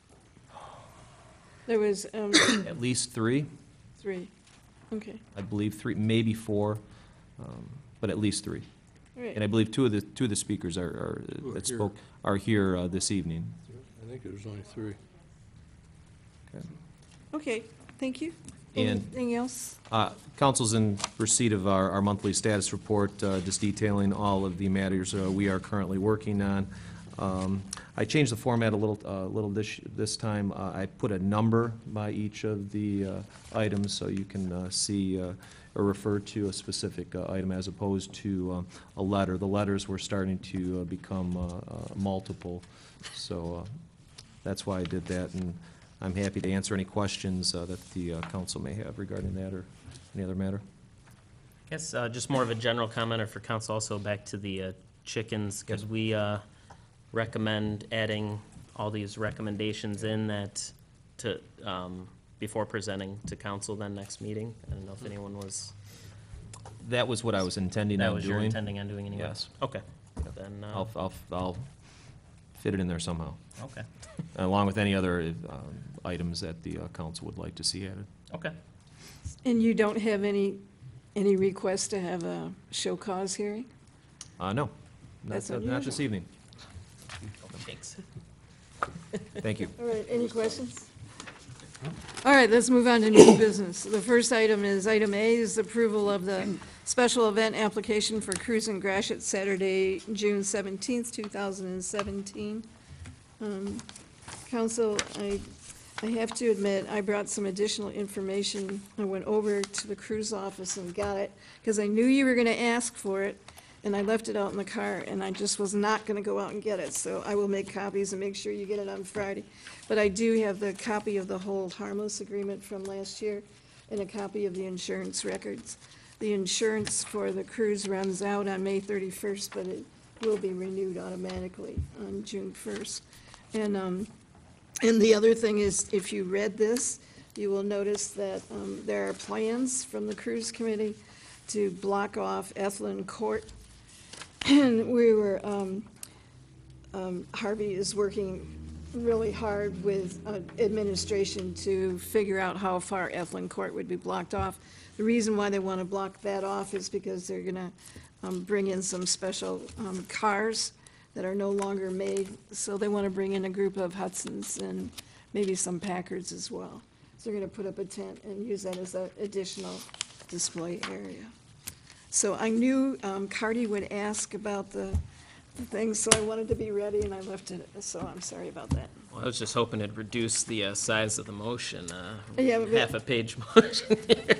There was um, At least three, three. Okay, I believe three, maybe four, um, but at least three. all right. And I believe two of the, two of the speakers are, are, Who are that here. spoke, are here uh, this evening. I think there's only three. Okay, thank you. And- Anything else? Uh, Council's in receipt of our, our monthly status report, uh, just detailing all of the matters uh, we are currently working on. Um, I changed the format a little, uh, little this, this time. Uh, I put a number by each of the uh, items, so you can uh, see uh, or refer to a specific uh, item as opposed to uh, a letter. The letters were starting to uh, become uh, uh, multiple, so uh, that's why I did that, and I'm happy to answer any questions uh, that the uh, council may have regarding that or any other matter. I guess uh, just more of a general comment, or for council also, back to the uh, chickens, because we uh, recommend adding all these recommendations in that to, um, before presenting to council then next meeting. I don't know if anyone was, That was what I was intending on that doing. was your intending on doing anyway? Yes. Okay. Then, uh, I'll, I'll, I'll fit it in there somehow, okay, along with any other um, items that the uh, council would like to see added. okay. And you don't have any, any request to have a show cause hearing? Uh, no, not, That's not unusual. this evening. Thanks. Thank you. All right, any questions? All right, let's move on to new business. The first item is, item A is approval of the special event application for Cruise and Gratiot Saturday, June seventeenth, two thousand seventeen. Um, Council, I, I have to admit, I brought some additional information. I went over to the cruise office and got it, because I knew you were gonna ask for it, and I left it out in the car, and I just was not gonna go out and get it, so I will make copies and make sure you get it on Friday. But I do have the copy of the hold harmless agreement from last year, and a copy of the insurance records. The insurance for the cruise runs out on May thirty-first, but it will be renewed automatically on June first. And, um, and the other thing is, if you read this, you will notice that um, there are plans from the cruise committee to block off Ethlyn Court. And we were, um, um, Harvey is working really hard with uh, administration to figure out how far Ethlyn Court would be blocked off. The reason why they want to block that off is because they're going to um, bring in some special um, cars that are no longer made. So they want to bring in a group of Hudsons and maybe some Packards as well. So they're going to put up a tent and use that as an additional display area. So I knew um, Cardi would ask about the, the things, so I wanted to be ready, and I left it, so I'm sorry about that. Well, I was just hoping it'd reduce the uh, size of the motion, uh, Yeah, but- half a page motion.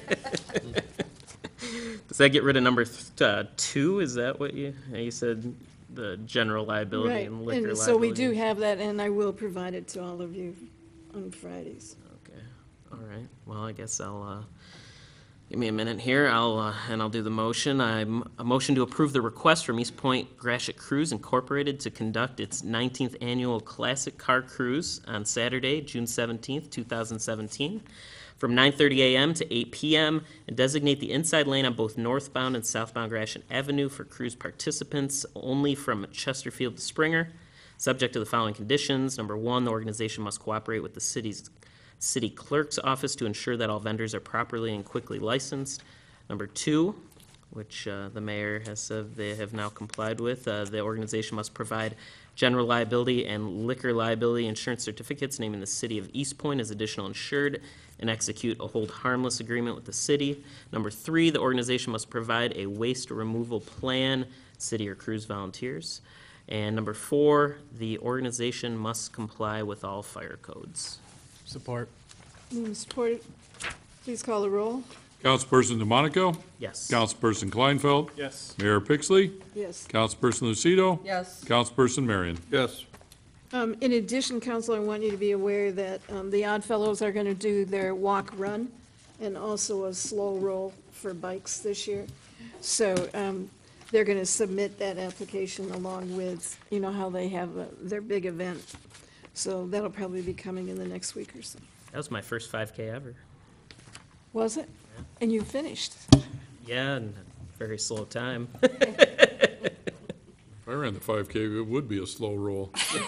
Does that get rid of number th- uh, two? Is that what you, you said, the general liability Right, and liquor and liability? so we do have that, and I will provide it to all of you on Fridays. Okay, all right. Well, I guess I'll, uh, give me a minute here, I'll, uh, and I'll do the motion. I'm, a motion to approve the request from Eastpointe Gratiot Cruise Incorporated to conduct its nineteenth annual Classic Car Cruise on Saturday, June seventeenth, two thousand seventeen, from nine thirty a m to eight p m, and designate the inside lane on both northbound and southbound Gratiot Avenue for cruise participants only from Chesterfield to Springer, subject to the following conditions. Number one, the organization must cooperate with the city's city clerk's office to ensure that all vendors are properly and quickly licensed. Number two, which uh, the mayor has said they have now complied with, uh, the organization must provide general liability and liquor liability insurance certificates naming the city of Eastpointe as additional insured and execute a hold harmless agreement with the city. Number three, the organization must provide a waste removal plan, city or cruise volunteers. And number four, the organization must comply with all fire codes. Support. Moved and supported. Please call the roll. Councilperson DeMonico? Yes. Councilperson Kleinfeld? Yes. Mayor Pixley? Yes. Councilperson Lucido? Yes. Councilperson Marion? Yes. Um, In addition, Council, I want you to be aware that um, the Odd Fellows are going to do their walk-run and also a slow roll for bikes this year. So um, they're going to submit that application along with, you know, how they have uh, their big event. So that'll probably be coming in the next week or so. That was my first five K ever. Was it? And you finished? Yeah, and a very slow time. If I ran the five K, it would be a slow roll.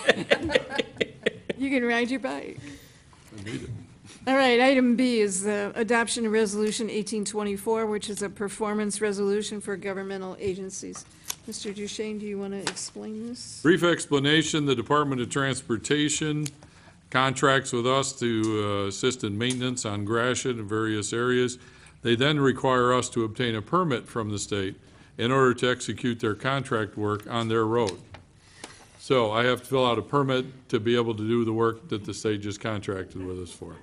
You can ride your bike. I need it. All right, item B is the adoption of Resolution eighteen twenty-four, which is a performance resolution for governmental agencies. Mister Duchesne, do you want to explain this? Brief explanation, the Department of Transportation contracts with us to uh, assist in maintenance on Gratiot in various areas. They then require us to obtain a permit from the state in order to execute their contract work on their road. So I have to fill out a permit to be able to do the work that the state just contracted with us for.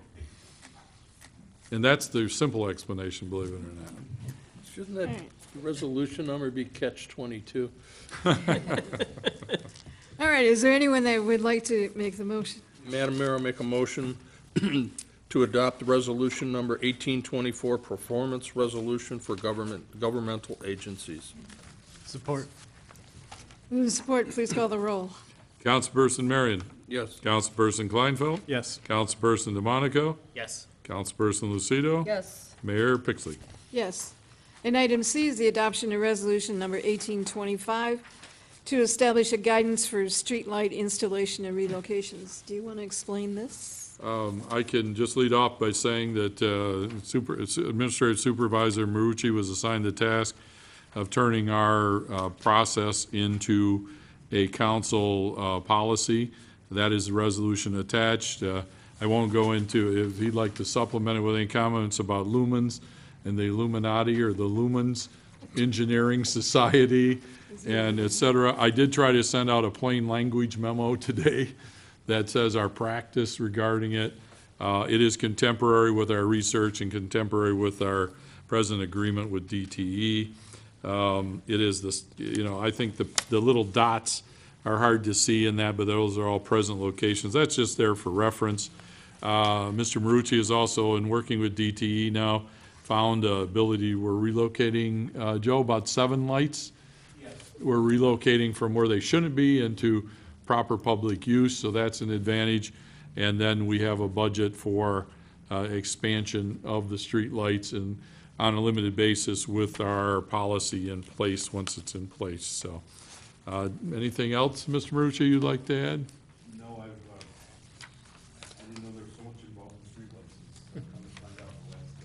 And that's the simple explanation, believe it or not. Shouldn't that resolution number be catch twenty-two? All right, is there anyone that would like to make the motion? Madam Mayor, I'll make a motion to adopt resolution number eighteen twenty-four, performance resolution for government, governmental agencies. Support. Move and support, please call the roll. Councilperson Marion? Yes. Councilperson Kleinfeld? Yes. Councilperson DeMonico? Yes. Councilperson Lucido? Yes. Mayor Pixley? Yes. And item C is the adoption of resolution number eighteen twenty-five to establish a guidance for streetlight installation and relocations. Do you want to explain this? Um, I can just lead off by saying that uh, Super- Administrative Supervisor Marucci was assigned the task of turning our uh, process into a council uh, policy. That is the resolution attached. Uh, I won't go into, if he'd like to supplement it with any comments about lumens and the Illuminati or the Lumens Engineering Society and et cetera. I did try to send out a plain language memo today that says our practice regarding it. Uh, it is contemporary with our research and contemporary with our present agreement with D T E. Um, it is this, you know, I think the, the little dots are hard to see in that, but those are all present locations. That's just there for reference. Uh, Mister Marucci is also, in working with D T E now, found a ability, we're relocating, uh, Joe, about seven lights? Yes. We're relocating from where they shouldn't be into proper public use, so that's an advantage. And then we have a budget for uh, expansion of the street lights and on a limited basis with our policy in place, once it's in place, so. uh, Anything else, Mister Marucci, you'd like to add? No, I've, uh, I didn't know there was so much involved in streetlights. It's come to find out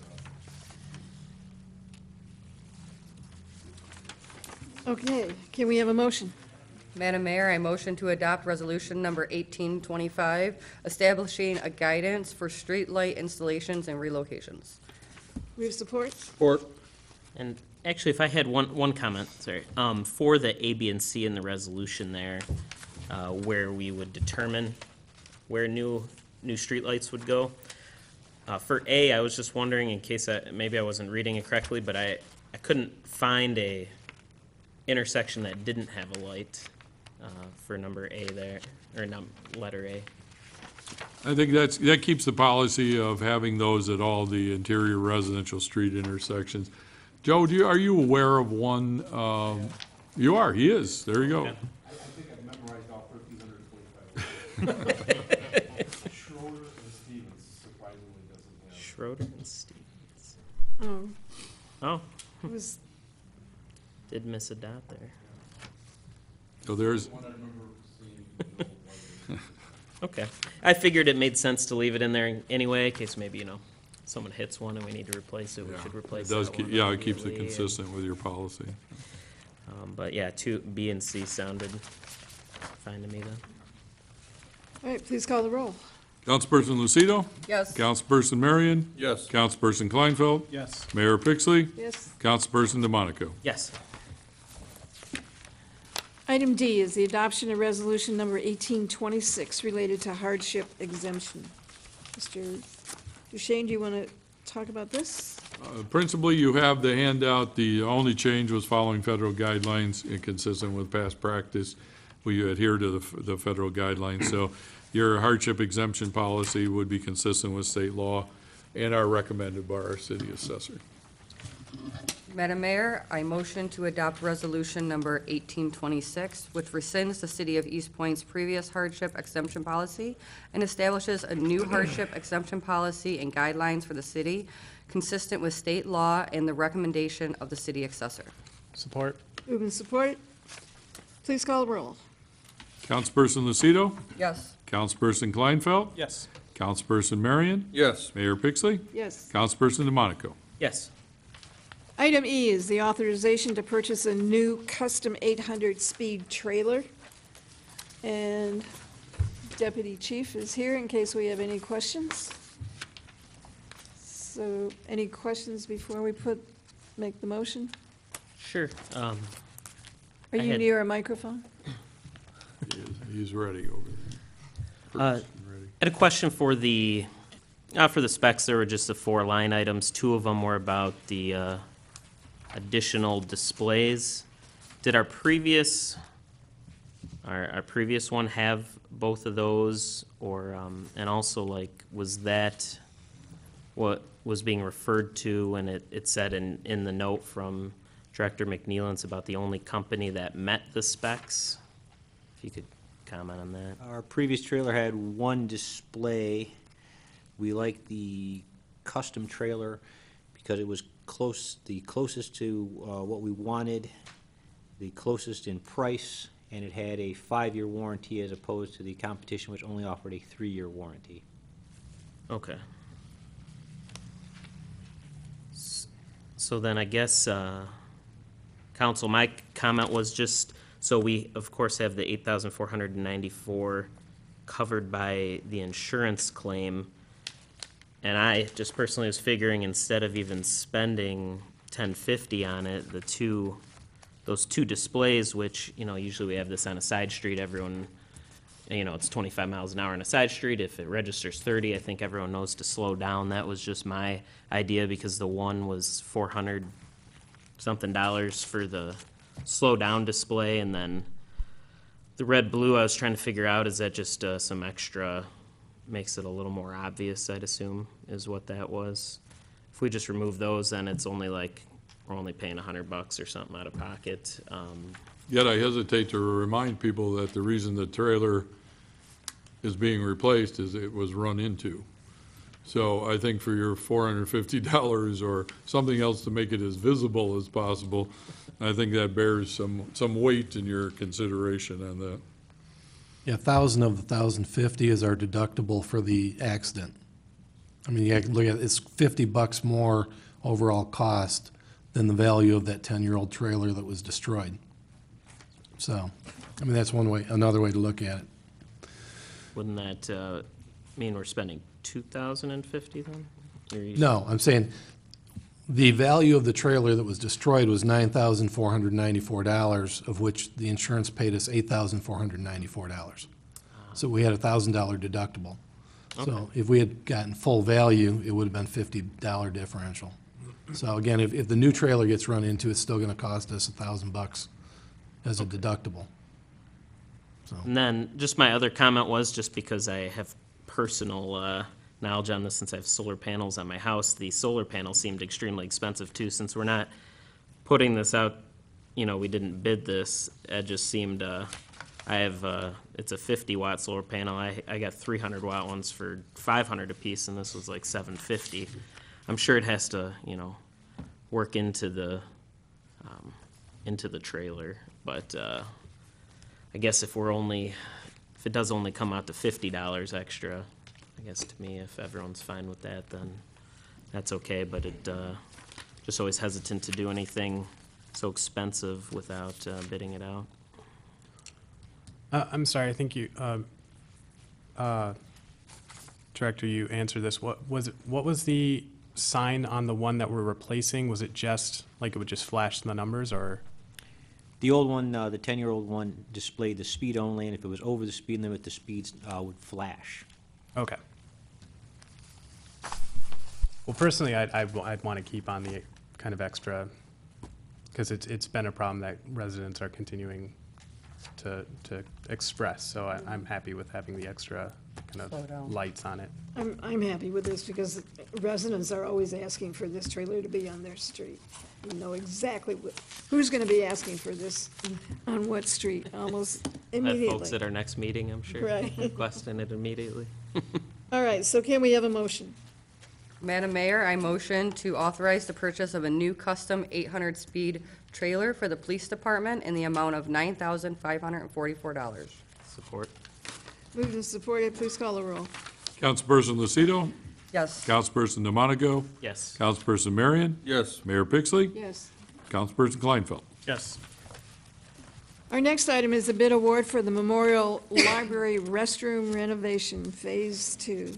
the last, uh, Okay, can we have a motion? Madam Mayor, I motion to adopt resolution number eighteen twenty-five, establishing a guidance for streetlight installations and relocations. We have support? Support. And actually, if I had one, one comment, sorry, um, for the A, B, and C in the resolution there, uh, where we would determine where new, new streetlights would go. Uh, for A, I was just wondering, in case I, maybe I wasn't reading it correctly, but I, I couldn't find a intersection that didn't have a light, uh, for number A there, or num, letter A. I think that's, that keeps the policy of having those at all the interior residential street intersections. Joe, do you, are you aware of one, um, you are, he is, there you go. I think I've memorized all thirteen twenty-five. Schroeder and Stevens surprisingly doesn't have. Schroeder and Stevens. Oh, Oh, it was, did miss a dot there. So there's, One I remember seeing. Okay. I figured it made sense to leave it in there anyway, in case maybe, you know, someone hits one and we need to replace it, we yeah, should it replace does, that keep- one yeah, it keeps it immediately, and, consistent with your policy. Um, but yeah, two, B and C sounded fine to me then. all right, please call the roll. Councilperson Lucido? Yes. Councilperson Marion? Yes. Councilperson Kleinfeld? Yes. Mayor Pixley? Yes. Councilperson DeMonico? Yes. Item D is the adoption of resolution number eighteen twenty-six related to hardship exemption. Mister Duchesne, do you want to talk about this? Uh, Principally, you have the handout, the only change was following federal guidelines and consistent with past practice. We adhere to the, f- the federal guidelines, so your hardship exemption policy would be consistent with state law and are recommended by our city assessor. Madam Mayor, I motion to adopt resolution number eighteen twenty-six, which rescinds the City of Eastpointe's previous hardship exemption policy and establishes a new hardship exemption policy and guidelines for the city, consistent with state law and the recommendation of the city assessor. Support? Moved and supported. Please call the roll. Councilperson Lucido? Yes. Councilperson Kleinfeld? Yes. Councilperson Marion? Yes. Mayor Pixley? Yes. Councilperson DeMonico? Yes. Item E is the authorization to purchase a new custom eight hundred speed trailer. And Deputy Chief is here in case we have any questions. So, any questions before we put, make the motion? Sure. Um, Are I you had- near a microphone? He is- He's ready over there. Uh, Purchased and ready. I had a question for the, uh, for the specs, there were just the four line items. Two of them were about the, uh, additional displays. Did our previous, our, our previous one have both of those? Or, um, and also like, was that what was being referred to when it, it said in, in the note from Director McNeilans about the only company that met the specs? If you could comment on that. Our previous trailer had one display. We liked the custom trailer because it was close, the closest to uh, what we wanted, the closest in price, and it had a five-year warranty as opposed to the competition, which only offered a three-year warranty. Okay. S- So then I guess, uh, council, my comment was just, so we, of course, have the eight thousand four hundred ninety-four covered by the insurance claim. And I just personally was figuring, instead of even spending ten fifty on it, the two, those two displays, which, you know, usually we have this on a side street, everyone, you know, it's twenty-five miles an hour on a side street. If it registers thirty, I think everyone knows to slow down. That was just my idea, because the one was four hundred something dollars for the slow down display, and then the red blue, I was trying to figure out, is that just uh, some extra makes it a little more obvious, I'd assume, is what that was. If we just remove those, then it's only like, we're only paying a hundred bucks or something out of pocket. Um, Yet I hesitate to remind people that the reason the trailer is being replaced is it was run into. So I think for your four hundred fifty dollars or something else to make it as visible as possible, I think that bears some, some weight in your consideration on that. Yeah, thousand of the thousand fifty is our deductible for the accident. I mean, you can look at, it, it's fifty bucks more overall cost than the value of that ten-year-old trailer that was destroyed. So, I mean, that's one way, another way to look at it. Wouldn't that, uh, mean we're spending two thousand and fifty then? Or you- No, I'm saying the value of the trailer that was destroyed was nine thousand four hundred ninety-four dollars, of which the insurance paid us eight thousand four hundred ninety-four dollars. So we had a thousand dollar deductible. So if we had gotten full value, it would have been fifty dollar differential. So again, if, if the new trailer gets run into, it's still gonna cost us a thousand bucks as a deductible. And then, just my other comment was, just because I have personal uh, knowledge on this since I have solar panels on my house, the solar panels seemed extremely expensive too, since we're not putting this out, you know, we didn't bid this, it just seemed, uh, I have, uh, it's a fifty watt solar panel, I, I got three hundred watt ones for five hundred apiece, and this was like seven fifty. I'm sure it has to, you know, work into the, um, into the trailer, but, uh, I guess if we're only, if it does only come out to fifty dollars extra, I guess to me, if everyone's fine with that, then that's okay, but it, uh, just always hesitant to do anything so expensive without uh, bidding it out. Uh, I'm sorry, I think you, uh, uh, Director, you answered this. What was it, what was the sign on the one that we're replacing? Was it just, like it would just flash the numbers, or? The old one, uh, the ten-year-old one displayed the speed only, and if it was over the speed limit, the speeds uh, would flash. Okay. Well, personally, I'd, I'd, I'd want to keep on the kind of extra, because it's, it's been a problem that residents are continuing to, to express, so I, I'm happy with having the extra kind Slow down. of lights on it. I'm, I'm happy with this because residents are always asking for this trailer to be on their street. We know exactly what, who's gonna be asking for this on what street, almost Have immediately. folks at our next meeting, I'm sure, Right. requesting it immediately. All right, so can we have a motion? Madam Mayor, I motion to authorize the purchase of a new custom eight hundred speed trailer for the police department in the amount of nine thousand five hundred forty-four dollars. Support. Moved and supported, please call the roll. Councilperson Lucido? Yes. Councilperson DeMonico? Yes. Councilperson Marion? Yes. Mayor Pixley? Yes. Councilperson Kleinfeld? Yes. Our next item is the bid award for the Memorial Library restroom renovation, Phase Two.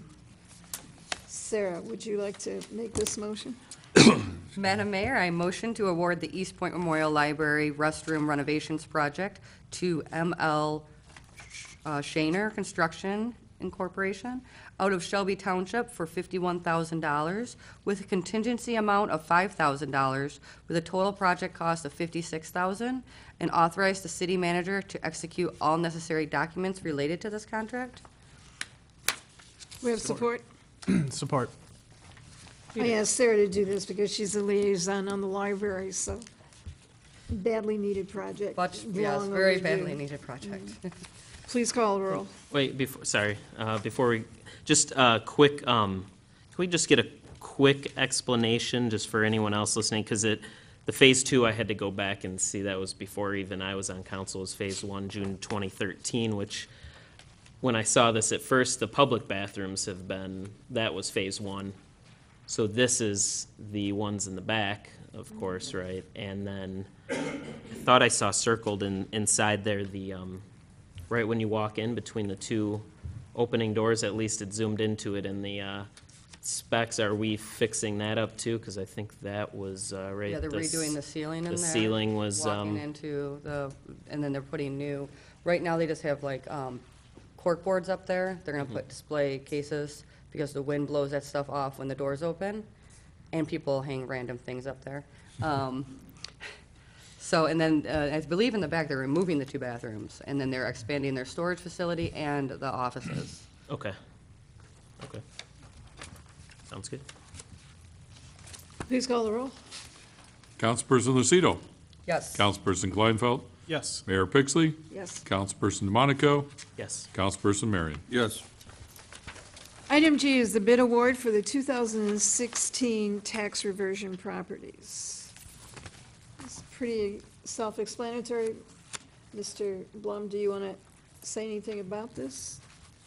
Sarah, would you like to make this motion? Madam Mayor, I motion to award the Eastpointe Memorial Library restroom renovations project to M L uh, Shaner Construction Incorporation out of Shelby Township for fifty-one thousand dollars with a contingency amount of five thousand dollars with a total project cost of fifty-six thousand dollars and authorize the city manager to execute all necessary documents related to this contract. We have support? Support. I asked Sarah to do this because she's a liaison on the library, so badly needed project. But, yes, long very overdue. badly needed project. Please call the roll. Wait, before, sorry, uh, before we, just a quick, um, can we just get a quick explanation, just for anyone else listening? Because it, the phase two, I had to go back and see, that was before even I was on council, was phase one, June twenty thirteen, which, when I saw this at first, the public bathrooms have been, that was phase one. So this is the ones in the back, of course, right? And then, I thought I saw circled in, inside there, the, um, right when you walk in between the two opening doors, at least it zoomed into it in the, uh, specs. Are we fixing that up too? Because I think that was, uh, right. Yeah, they're the s- redoing the ceiling in there. The ceiling was, Walking um, into the, and then they're putting new, right now they just have like, um, cork boards up there. They're gonna Mm-hmm. put display cases because the wind blows that stuff off when the doors open. And people hang random things up there. Um, so, and then, uh, I believe in the back, they're removing the two bathrooms and then they're expanding their storage facility and the offices. okay. Okay. Sounds good. Please call the roll. Councilperson Lucido. Yes. Councilperson Kleinfeld. Yes. Mayor Pixley. Yes. Councilperson DeMonico. Yes. Councilperson Marion. Yes. Item G is the bid award for the two thousand sixteen tax reversion properties. It's pretty self-explanatory. Mister Blum, do you want to say anything about this?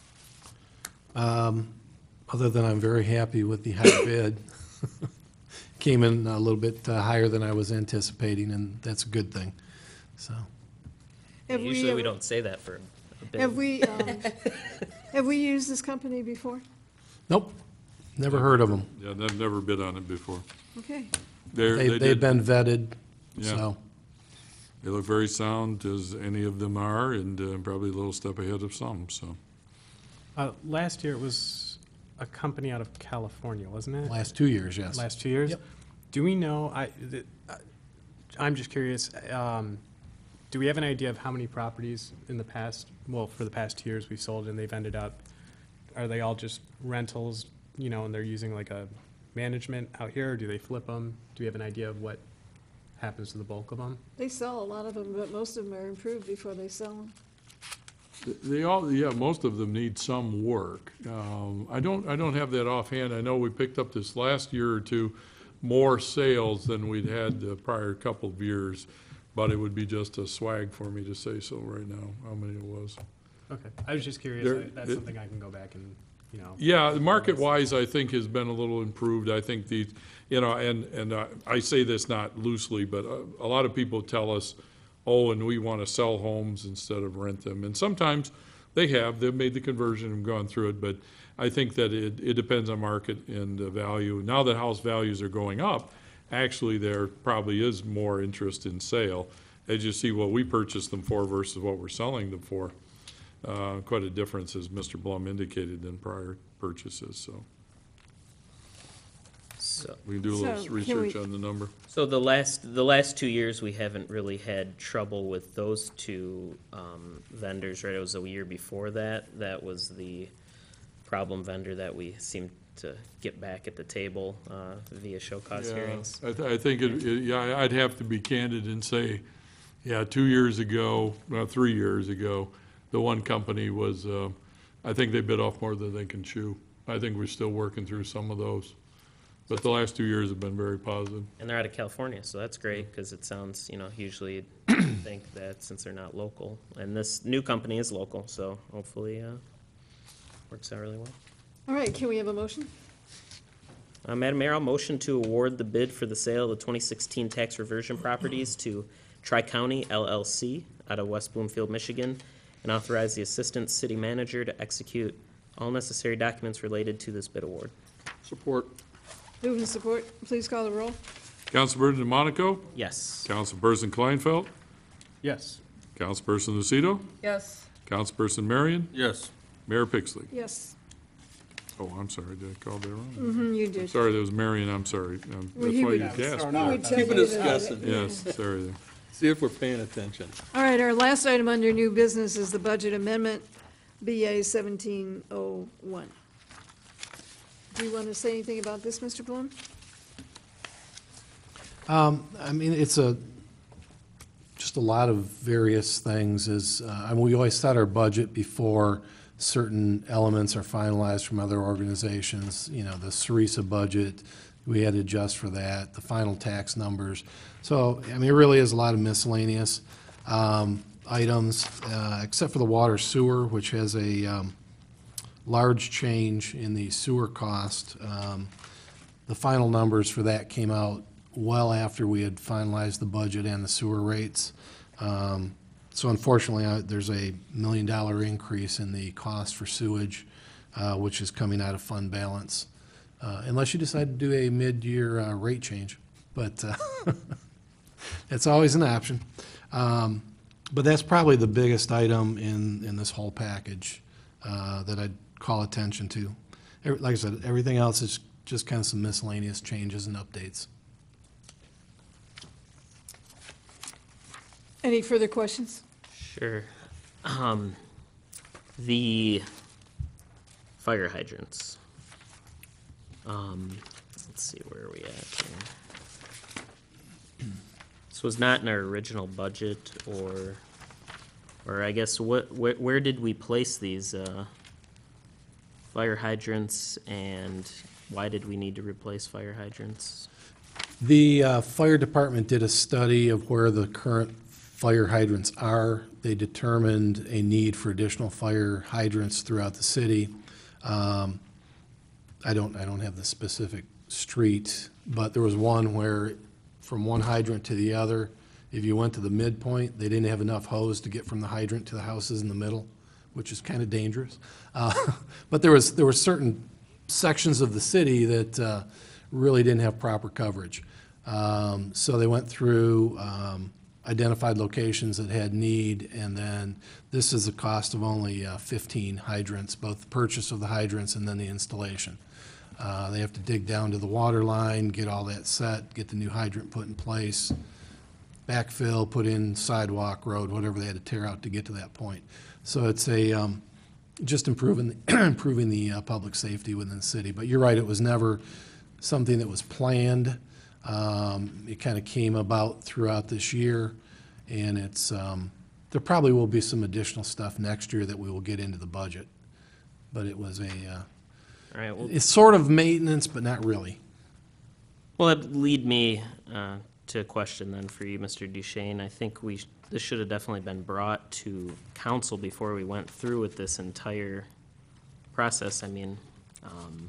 Um, Other than I'm very happy with the high bid. Came in a little bit uh, higher than I was anticipating, and that's a good thing, so. Have Usually we ever- don't say that for a bid. Have we, um, have we used this company before? Nope, never heard of them. Yeah, I've never bid on it before. Okay. They're, They, they they've did, been vetted, Yeah. so. they look very sound, as any of them are, and uh, probably a little step ahead of some, so. Uh, last year it was a company out of California, wasn't it? Last two years, yes. Last two years? Yep. Do we know, I, th- uh, I'm just curious, um, do we have an idea of how many properties in the past, well, for the past two years we've sold and they've ended up, are they all just rentals, you know, and they're using like a management out here, or do they flip them? Do we have an idea of what happens to the bulk of them? They sell a lot of them, but most of them are improved before they sell them. They all, yeah, most of them need some work. Um, I don't, I don't have that offhand. I know we picked up this last year or two more sales than we'd had the prior couple of years, but it would be just a swag for me to say so right now, how many it was. Okay, I was just curious, There- I- that's it- something I can go back and, you know. Yeah, market-wise, I think has been a little improved. I think the, you know, and, and I- I say this not loosely, but a, a lot of people tell us, oh, and we want to sell homes instead of rent them. And sometimes they have, they've made the conversion and gone through it, but I think that it, it depends on market and uh, value. Now that house values are going up, actually there probably is more interest in sale. As you see what we purchased them for versus what we're selling them for. Uh, quite a difference, as Mister Blum indicated, in prior purchases, so. So, We can do a little So, can research we- on the number. so the last, the last two years, we haven't really had trouble with those two um, vendors, right? It was a year before that, that was the problem vendor that we seemed to get back at the table uh, via show cause Yeah, hearings. I, th- I think, it, it- yeah, I'd have to be candid and say, yeah, two years ago, well, three years ago, the one company was, uh, I think they bit off more than they can chew. I think we're still working through some of those. But the last two years have been very positive. And they're out of California, so that's great, because it sounds, you know, usually you'd think that since they're not local. And this new company is local, so hopefully, uh, works out really well. All right, can we have a motion? Uh, Madam Mayor, I'll motion to award the bid for the sale of the twenty sixteen tax reversion properties to Tri-County L L C out of West Bloomfield, Michigan, and authorize the Assistant City Manager to execute all necessary documents related to this bid award. Support. Move and support. Please call the roll. Councilperson DeMonico? Yes. Councilperson Kleinfeld? Yes. Councilperson Lucido? Yes. Councilperson Marion? Yes. Mayor Pixley? Yes. Oh, I'm sorry, did I call that wrong? Mm-hmm, you did. Sorry, that was Marion, I'm sorry. Um, Well, That's he why would- you gasped. He would tell Keep you it that. discussing. Yes, sorry there. See if we're paying attention. All right, our last item under new business is the budget amendment, B A seventeen oh one. Do you want to say anything about this, Mister Bloom? Um, I mean, it's a, just a lot of various things is, uh, I mean, we always set our budget before certain elements are finalized from other organizations. You know, the Sarisa budget, we had to adjust for that, the final tax numbers. So, I mean, it really is a lot of miscellaneous, um, items, uh, except for the water sewer, which has a, um, large change in the sewer cost. Um, the final numbers for that came out well after we had finalized the budget and the sewer rates. Um, So unfortunately, uh, there's a million dollar increase in the cost for sewage, uh, which is coming out of fund balance, uh, unless you decide to do a mid-year uh, rate change. But uh, it's always an option. Um, But that's probably the biggest item in, in this whole package uh, that I'd call attention to. Every- Like I said, everything else is just kind of some miscellaneous changes and updates. Any further questions? Sure. Um, the fire hydrants. Um, let's see, where are we at here? This was not in our original budget, or, or I guess what, where, where did we place these, uh, fire hydrants, and why did we need to replace fire hydrants? The uh, fire department did a study of where the current fire hydrants are. They determined a need for additional fire hydrants throughout the city. Um, I don't, I don't have the specific street, but there was one where from one hydrant to the other, if you went to the midpoint, they didn't have enough hose to get from the hydrant to the houses in the middle, which is kind of dangerous. Uh, But there was, there were certain sections of the city that uh, really didn't have proper coverage. Um, So they went through, um, identified locations that had need, and then this is a cost of only uh, fifteen hydrants, both the purchase of the hydrants and then the installation. Uh, They have to dig down to the water line, get all that set, get the new hydrant put in place, backfill, put in sidewalk, road, whatever they had to tear out to get to that point. So it's a, um, just improving, improving the uh, public safety within the city. But you're right, it was never something that was planned. Um, It kind of came about throughout this year, and it's, um, there probably will be some additional stuff next year that we will get into the budget. But it was a, uh, All right, well, it's sort of maintenance, but not really. well, that'd lead me, uh, to a question then for you, Mister Duchesne. I think we, sh- this should have definitely been brought to council before we went through with this entire process. I mean, um,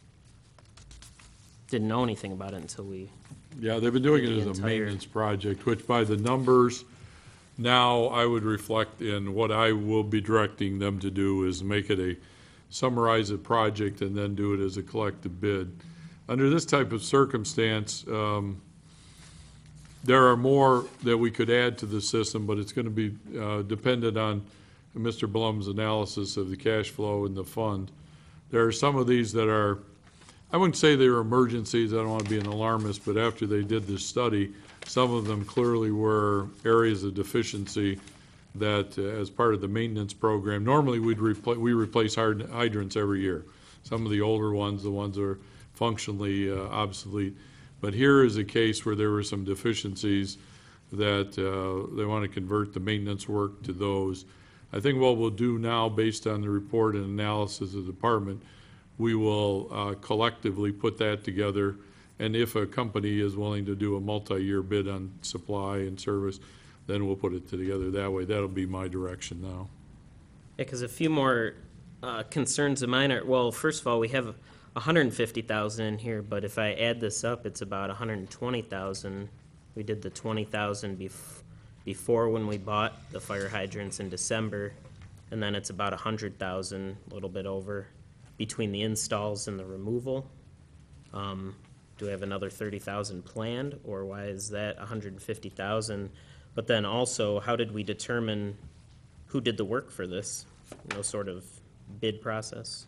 didn't know anything about it until we, Yeah, they've been doing it The as a entire- maintenance project, which by the numbers, now I would reflect in what I will be directing them to do is make it a, summarize a project and then do it as a collective bid. Under this type of circumstance, um, there are more that we could add to the system, but it's going to be uh, dependent on Mister Blum's analysis of the cash flow in the fund. There are some of these that are, I wouldn't say they're emergencies, I don't want to be an alarmist, but after they did this study, some of them clearly were areas of deficiency that, uh, as part of the maintenance program, normally we'd replace, we replace hyd- hydrants every year. Some of the older ones, the ones that are functionally uh, obsolete. But here is a case where there were some deficiencies that uh, they want to convert the maintenance work to those. I think what we'll do now, based on the report and analysis of the department, we will uh, collectively put that together. And if a company is willing to do a multi-year bid on supply and service, then we'll put it together that way. That'll be my direction now. yeah, because a few more uh, concerns of mine are, well, first of all, we have one hundred fifty thousand in here, but if I add this up, it's about one hundred twenty thousand. We did the twenty thousand bef- before when we bought the fire hydrants in December, and then it's about one hundred thousand, a little bit over, between the installs and the removal. Um, do we have another thirty thousand planned, or why is that one hundred fifty thousand? But then also, how did we determine who did the work for this? No sort of bid process?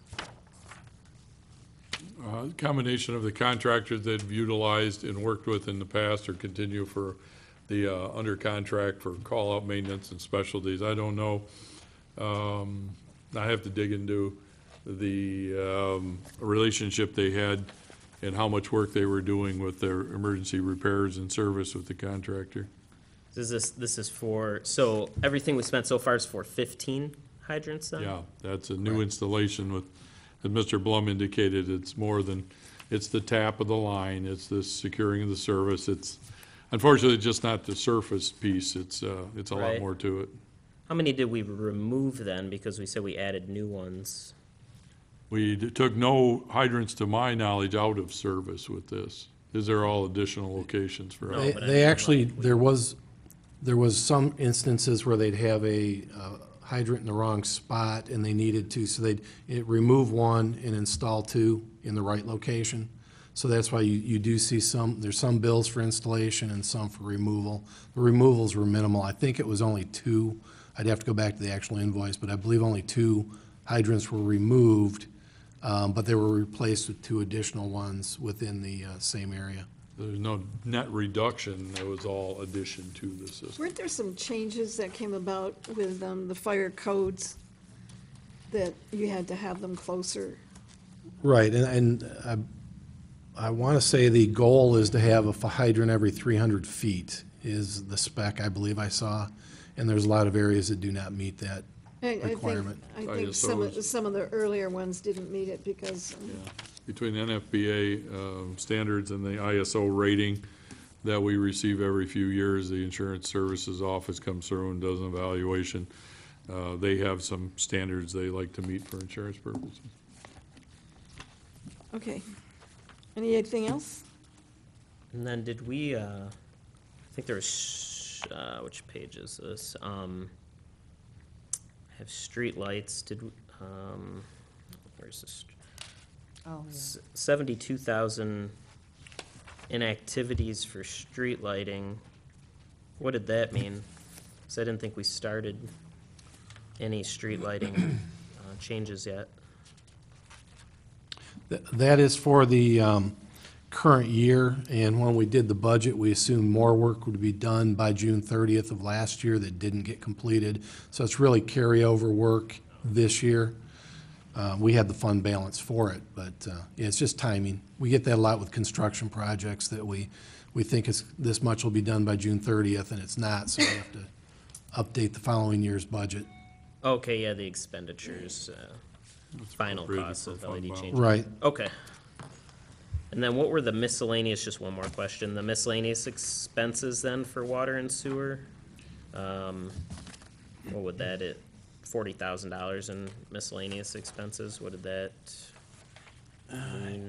Uh, Combination of the contractors that have utilized and worked with in the past or continue for the, uh, under contract for call-out maintenance and specialties. I don't know. Um, I have to dig into the, um, relationship they had and how much work they were doing with their emergency repairs and service with the contractor. Is this, this is for, so everything we spent so far is for fifteen hydrants then? Yeah, that's a new installation with, as Mister Blum indicated, it's more than, it's the tap of the line, it's the securing of the service, it's, unfortunately, just not the surface piece, it's, uh, it's a lot Right. more to it. How many did we remove then? Because we said we added new ones. We d- took no hydrants, to my knowledge, out of service with this. These are all additional locations for us. They, but I they mean, actually, like, we- there was, there was some instances where they'd have a uh, hydrant in the wrong spot and they needed to, so they'd eh, remove one and install two in the right location. So that's why you, you do see some, there's some bills for installation and some for removal. The removals were minimal. I think it was only two. I'd have to go back to the actual invoice, but I believe only two hydrants were removed, um, but they were replaced with two additional ones within the uh, same area. There's no net reduction, it was all addition to the system. Weren't there some changes that came about with um, the fire codes that you had to have them closer? Right, and, and I I want to say the goal is to have a f- hydrant every three hundred feet is the spec I believe I saw, and there's a lot of areas that do not meet that I- I think- requirement. I think some of, I S Os. some of the earlier ones didn't meet it because, um, Between N F B A um, standards and the I S O rating that we receive every few years, the Insurance Services Office comes through and does an evaluation. Uh, They have some standards they like to meet for insurance purposes. okay. Anything else? And then did we, uh, I think there was, uh, which page is this? Um, I have streetlights, did, we- um, where's this? Oh, S- Seventy-two thousand in activities for street lighting. What did that mean? Cause I didn't think we started any street lighting, uh, changes yet. Th- That is for the um, current year, and when we did the budget, we assumed more work would be done by June thirtieth of last year that didn't get completed. So it's really carryover work this year. Uh, We had the fund balance for it, but uh, yeah, it's just timing. We get that a lot with construction projects, that we, we think it's, this much will be done by June thirtieth, and it's not, so we have to update the following year's budget. Okay, yeah, the expenditures, uh, final appropriated costs for of fund L E D balance. changes. Right. Okay. And then what were the miscellaneous, just one more question, the miscellaneous expenses then for water and sewer? Um, What would that, it, forty thousand dollars in miscellaneous expenses, what did that mean?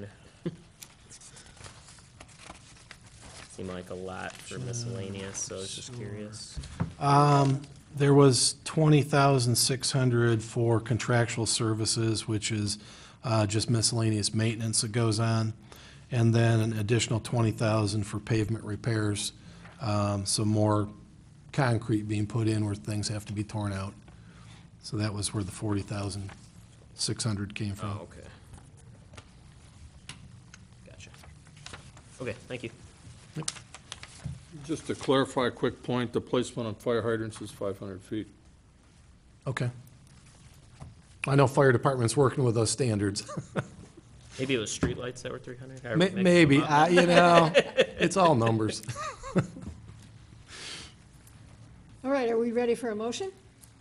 Seemed like a lot for miscellaneous, so I was just curious. Um, There was twenty thousand six hundred for contractual services, which is uh, just miscellaneous maintenance that goes on, and then an additional twenty thousand for pavement repairs, um, some more concrete being put in where things have to be torn out. So that was where the forty thousand six hundred came from. Oh, okay. Gotcha. Okay, thank you. Just to clarify a quick point, the placement on fire hydrants is five hundred feet. Okay. I know fire department's working with those standards. Maybe it was streetlights that were three hundred? May- Maybe, I- you know, it's all numbers. All right, are we ready for a motion?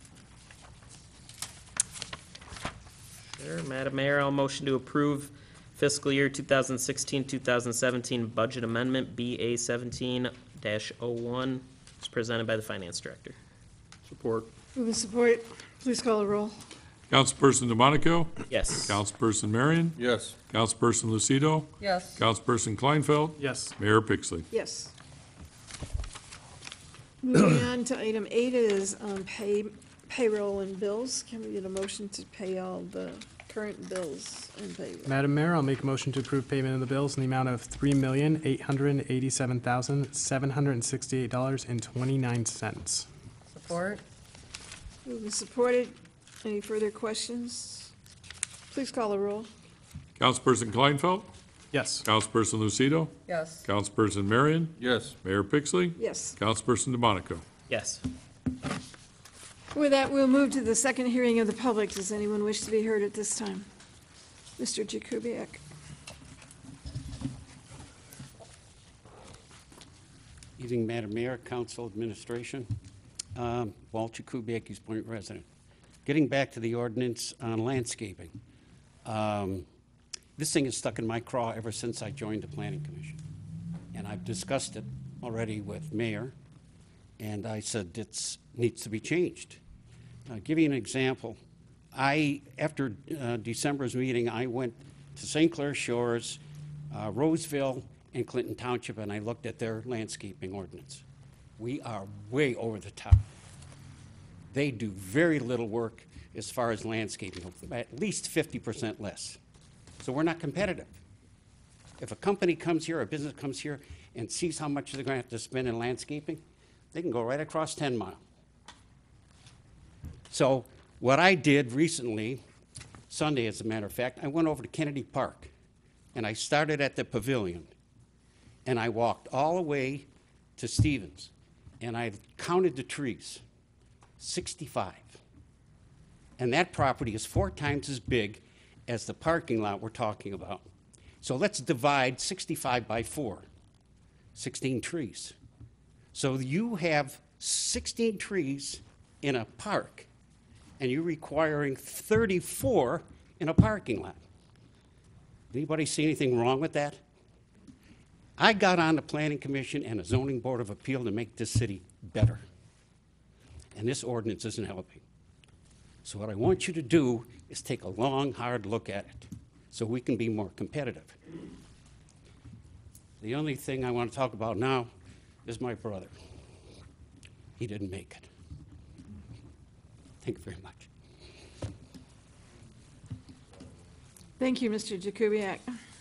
Sure, Madam Mayor, I'll motion to approve fiscal year two thousand sixteen, two thousand seventeen budget amendment B A seventeen dash oh one, as presented by the Finance Director. Support. Move and support. Please call the roll. Councilperson DeMonico? Yes. Councilperson Marion? Yes. Councilperson Lucido? Yes. Councilperson Kleinfeld? Yes. Mayor Pixley? Yes. Moving on to item eight is um, pay, payroll and bills. Can we get a motion to pay all the current bills and payroll? Madam Mayor, I'll make a motion to approve payment of the bills in the amount of three million, eight hundred and eighty-seven thousand, seven hundred and sixty-eight dollars and twenty-nine cents. Support? Moved and supported. Any further questions? Please call the roll. Councilperson Kleinfeld? Yes. Councilperson Lucido? Yes. Councilperson Marion? Yes. Mayor Pixley? Yes. Councilperson DeMonico? Yes. With that, we'll move to the second hearing of the public. Does anyone wish to be heard at this time? Mister Jakubiec. Evening, Madam Mayor, Council, Administration. Um, Walt Jakubiec, Eastpointe resident. Getting back to the ordinance on landscaping. Um, This thing is stuck in my craw ever since I joined the Planning Commission. And I've discussed it already with Mayor, and I said it's, needs to be changed. I'll give you an example. I, after uh, December's meeting, I went to Saint Clair Shores, uh, Roseville, and Clinton Township, and I looked at their landscaping ordinance. We are way over the top. They do very little work as far as landscaping, at least fifty percent less. So we're not competitive. If a company comes here, a business comes here, and sees how much they're gonna have to spend in landscaping, they can go right across ten mile. So what I did recently, Sunday as a matter of fact, I went over to Kennedy Park, and I started at the pavilion, and I walked all the way to Stevens, and I counted the trees, sixty-five. And that property is four times as big as the parking lot we're talking about. So let's divide sixty-five by four, sixteen trees. So you have sixteen trees in a park, and you're requiring thirty-four in a parking lot. Anybody see anything wrong with that? I got on the Planning Commission and the Zoning Board of Appeal to make this city better. And this ordinance isn't helping. So what I want you to do is take a long, hard look at it so we can be more competitive. The only thing I want to talk about now is my brother. He didn't make it. Thank you very much. Thank you, Mister Jakubiec.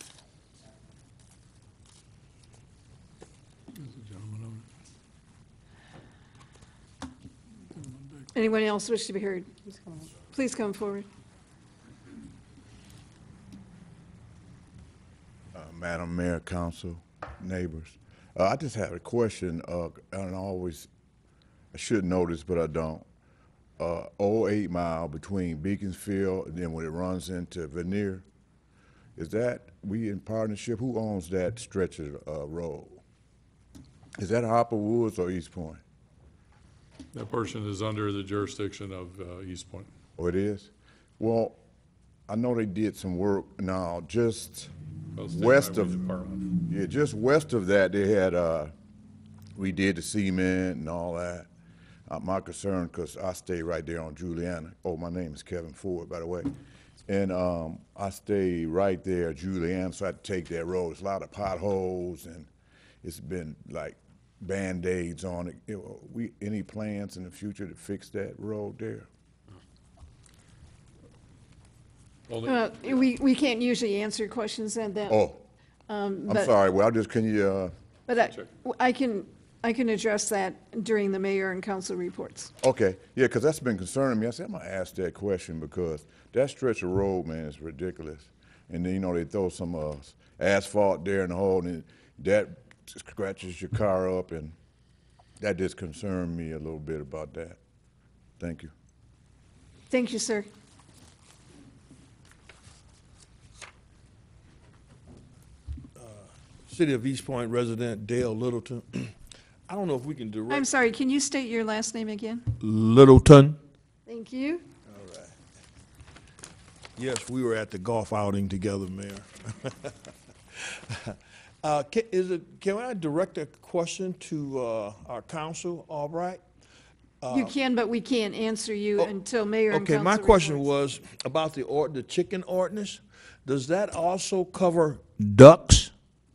Anyone else wish to be heard? Please come forward. Uh, Madam Mayor, Council, neighbors. Uh, I just had a question, uh, and I always, I should know this, but I don't. Uh, oh eight mile between Beaconsfield and then when it runs into Veneer, is that, we in partnership, who owns that stretch of uh, road? Is that Hopper Woods or Eastpointe? That portion is under the jurisdiction of uh, Eastpointe. Oh, it is? Well, I know they did some work now, just Well, State west Highway of, Department. yeah, just west of that, they had, uh, we did the cement and all that. Uh, my concern, because I stay right there on Juliana. Oh, my name is Kevin Ford, by the way. And um, I stay right there, Juliana, so I had to take that road. There's a lot of potholes, and it's been like Band-Aids on it. You know, we, any plans in the future to fix that road there? Well, Uh, We, we can't usually answer questions on that. Oh, um, I'm but- sorry. Well, I just, can you, uh, But I, I can, I can address that during the mayor and council reports. okay, yeah, because that's been concerning me. I said, I'm gonna ask that question because that stretch of road, man, is ridiculous. And then, you know, they throw some uh, asphalt there in the hole, and that scratches your car up, and that just concerned me a little bit about that. Thank you. Thank you, sir. City of Eastpointe resident Dale Littleton. I don't know if we can direct. I'm sorry, can you state your last name again? Littleton. Thank you. All right. Yes, we were at the golf outing together, Mayor. uh, can, is it, can I direct a question to uh, our council, all right? You can, but we can't answer you until mayor and council Okay, my question reports. was about the ord, the chicken ordinance. Does that also cover ducks?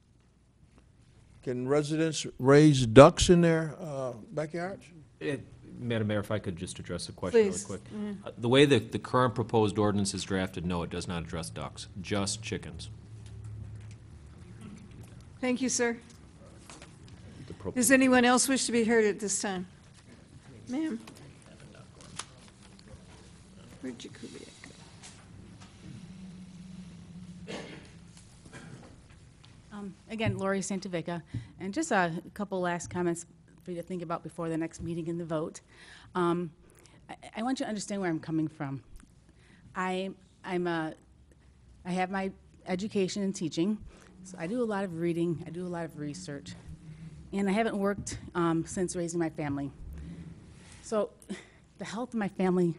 Can residents raise ducks in their uh, backyards? It- Madam Mayor, if I could just address the question really Please. quick. Mm. Uh, The way that the current proposed ordinance is drafted, no, it does not address ducks, just chickens. Thank you, sir. The pro- Does anyone else wish to be heard at this time? Ma'am? Where'd Jakubiec go? Um, Again, Lori Santavica, and just a couple last comments for you to think about before the next meeting and the vote. Um, I, I want you to understand where I'm coming from. I, I'm a, I have my education in teaching, so I do a lot of reading, I do a lot of research, and I haven't worked um, since raising my family. So the health of my family,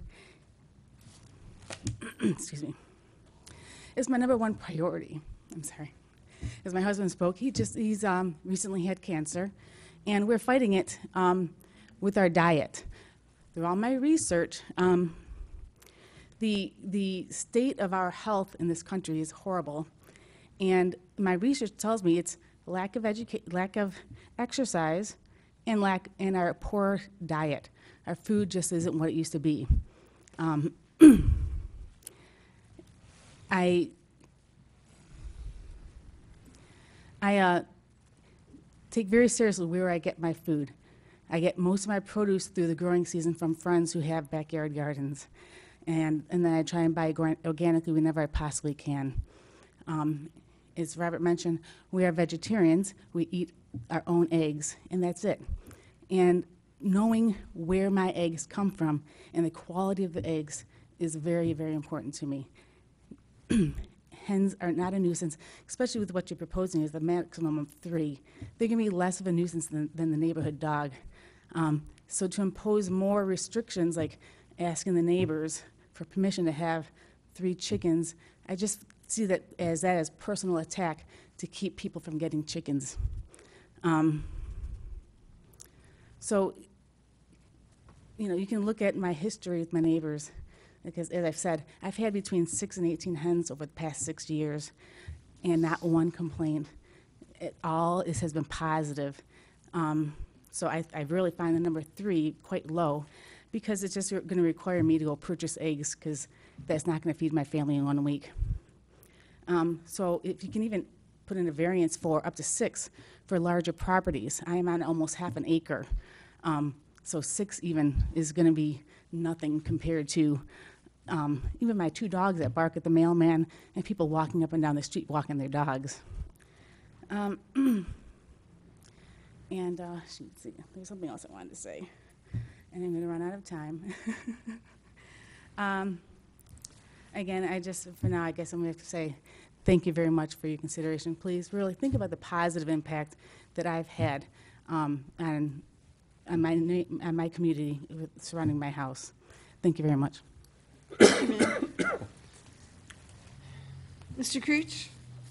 excuse me, is my number one priority. I'm sorry. As my husband spoke, he just, he's um, recently had cancer, and we're fighting it um, with our diet. Through all my research, um, the, the state of our health in this country is horrible, and my research tells me it's lack of educa- lack of exercise and lack and our poor diet. Our food just isn't what it used to be. Um, I I uh, take very seriously where I get my food. I get most of my produce through the growing season from friends who have backyard gardens. And, and then I try and buy organ- organically whenever I possibly can. Um, as Robert mentioned, we are vegetarians. We eat our own eggs, and that's it. And knowing where my eggs come from and the quality of the eggs is very, very important to me. hens are not a nuisance, especially with what you're proposing is the maximum of three. They're going to be less of a nuisance than, than the neighborhood dog. Um, so to impose more restrictions, like asking the neighbors for permission to have three chickens, I just see that as that as personal attack to keep people from getting chickens. Um, so, you know, you can look at my history with my neighbors, because as I've said, I've had between six and eighteen hens over the past six years, and not one complaint. It all is, has been positive. Um, so I, I really find the number three quite low, because it's just going to require me to go purchase eggs, because that's not going to feed my family in one week. Um, so if you can even put in a variance for up to six for larger properties. I am on almost half an acre. Um, so six even is going to be nothing compared to um, even my two dogs that bark at the mailman and people walking up and down the street walking their dogs. Um, and uh, shoot, see, there's something else I wanted to say, and I'm going to run out of time. um, again, I just, for now, I guess I'm going to have to say thank you very much for your consideration. Please really think about the positive impact that I've had um, on, on, my, on my community surrounding my house. Thank you very much. Mister Creech?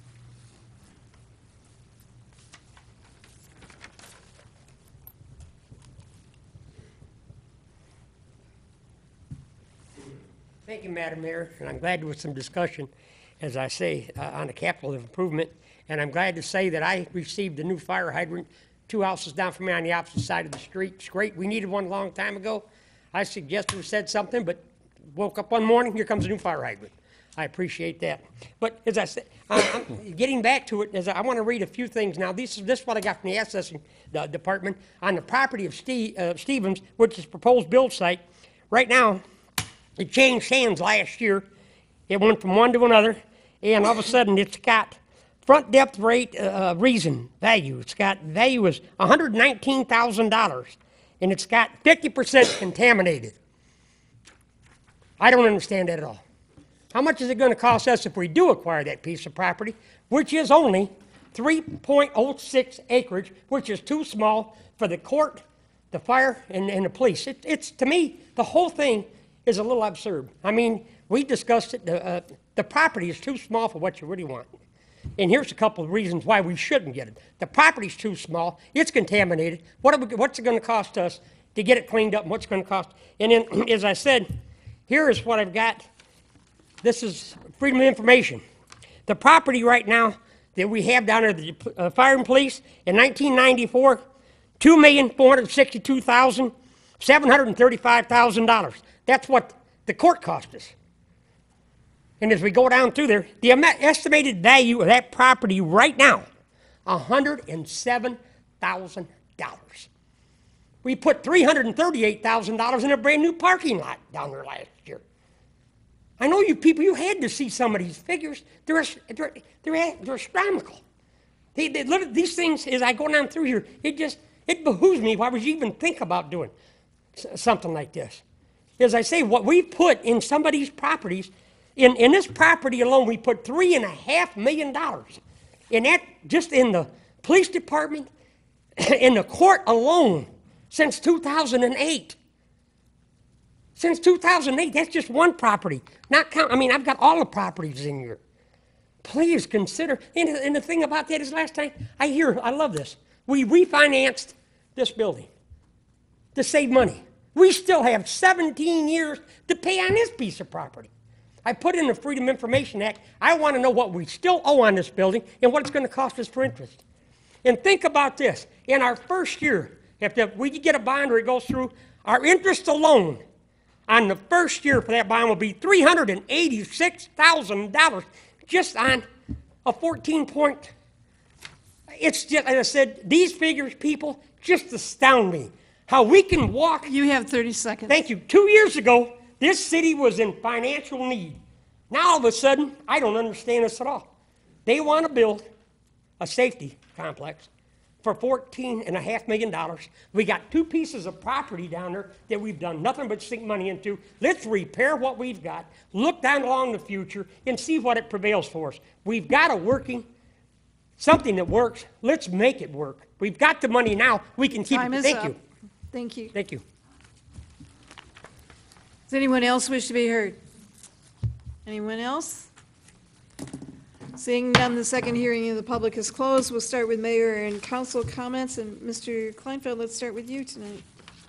Thank you, Madam Mayor, and I'm glad there was some discussion, as I say, uh, on the capital improvement. And I'm glad to say that I received a new fire hydrant two houses down from me on the opposite side of the street. It's great. We needed one a long time ago. I suggested or said something, but woke up one morning, here comes a new fire hydrant. I appreciate that. But as I said, uh, I'm getting back to it, as I, I want to read a few things now. This is, this is what I got from the assessing uh, department on the property of Steve, uh, Stevens, which is proposed build site. Right now, it changed hands last year. It went from one to another, and all of a sudden it's got front depth rate uh, reason value. It's got value is one hundred nineteen thousand dollars, and it's got fifty percent contaminated. I don't understand that at all. How much is it going to cost us if we do acquire that piece of property, which is only three point oh six acreage, which is too small for the court, the fire, and, and the police? It, it's, to me, the whole thing is a little absurd. I mean, we discussed it. The, uh, the property is too small for what you really want. And here's a couple of reasons why we shouldn't get it. The property's too small. It's contaminated. What are we, what's it going to cost us to get it cleaned up, and what's it going to cost? And then, as I said, here is what I've got. This is Freedom of Information. The property right now that we have down there, the uh, fire and police, in nineteen ninety-four, two million four hundred sixty-two thousand seven hundred thirty-five dollars. That's what the court cost us. And as we go down through there, the estimated value of that property right now, one hundred seven thousand dollars. We put three hundred thirty-eight thousand dollars in a brand new parking lot down there last year. I know you people, you had to see some of these figures. They're, they're, they're, they're astronomical. They, they, look at these things as I go down through here. It just, it behooves me. Why would you even think about doing something like this? As I say, what we put in some of these properties, in, in this property alone, we put three and a half million dollars. And that just in the police department, in the court alone, since two thousand eight. Since two thousand eight, that's just one property. Not count, I mean, I've got all the properties in here. Please consider, and, and the thing about that is last time, I hear, I love this. We refinanced this building to save money. We still have seventeen years to pay on this piece of property. I put in the Freedom of Information Act, I want to know what we still owe on this building and what it's going to cost us for interest. And think about this, in our first year, if the, we get a bond or it goes through, our interest alone on the first year for that bond will be three hundred eighty-six thousand dollars just on a fourteen point. It's just, as I said, these figures, people, just astound me. How we can walk. You have thirty seconds. Thank you. Two years ago, this city was in financial need. Now all of a sudden, I don't understand this at all. They want to build a safety complex. for fourteen and a half million dollars. We got two pieces of property down there that we've done nothing but sink money into. Let's repair what we've got, look down along the future, and see what it prevails for us. We've got a working, something that works. Let's make it work. We've got the money now. We can keep Time it. is Thank up. you. Thank you. Thank you. Does anyone else wish to be heard? Anyone else? Seeing none, the second hearing of the public is closed. We'll start with mayor and council comments. And Mister Kleinfeld, let's start with you tonight.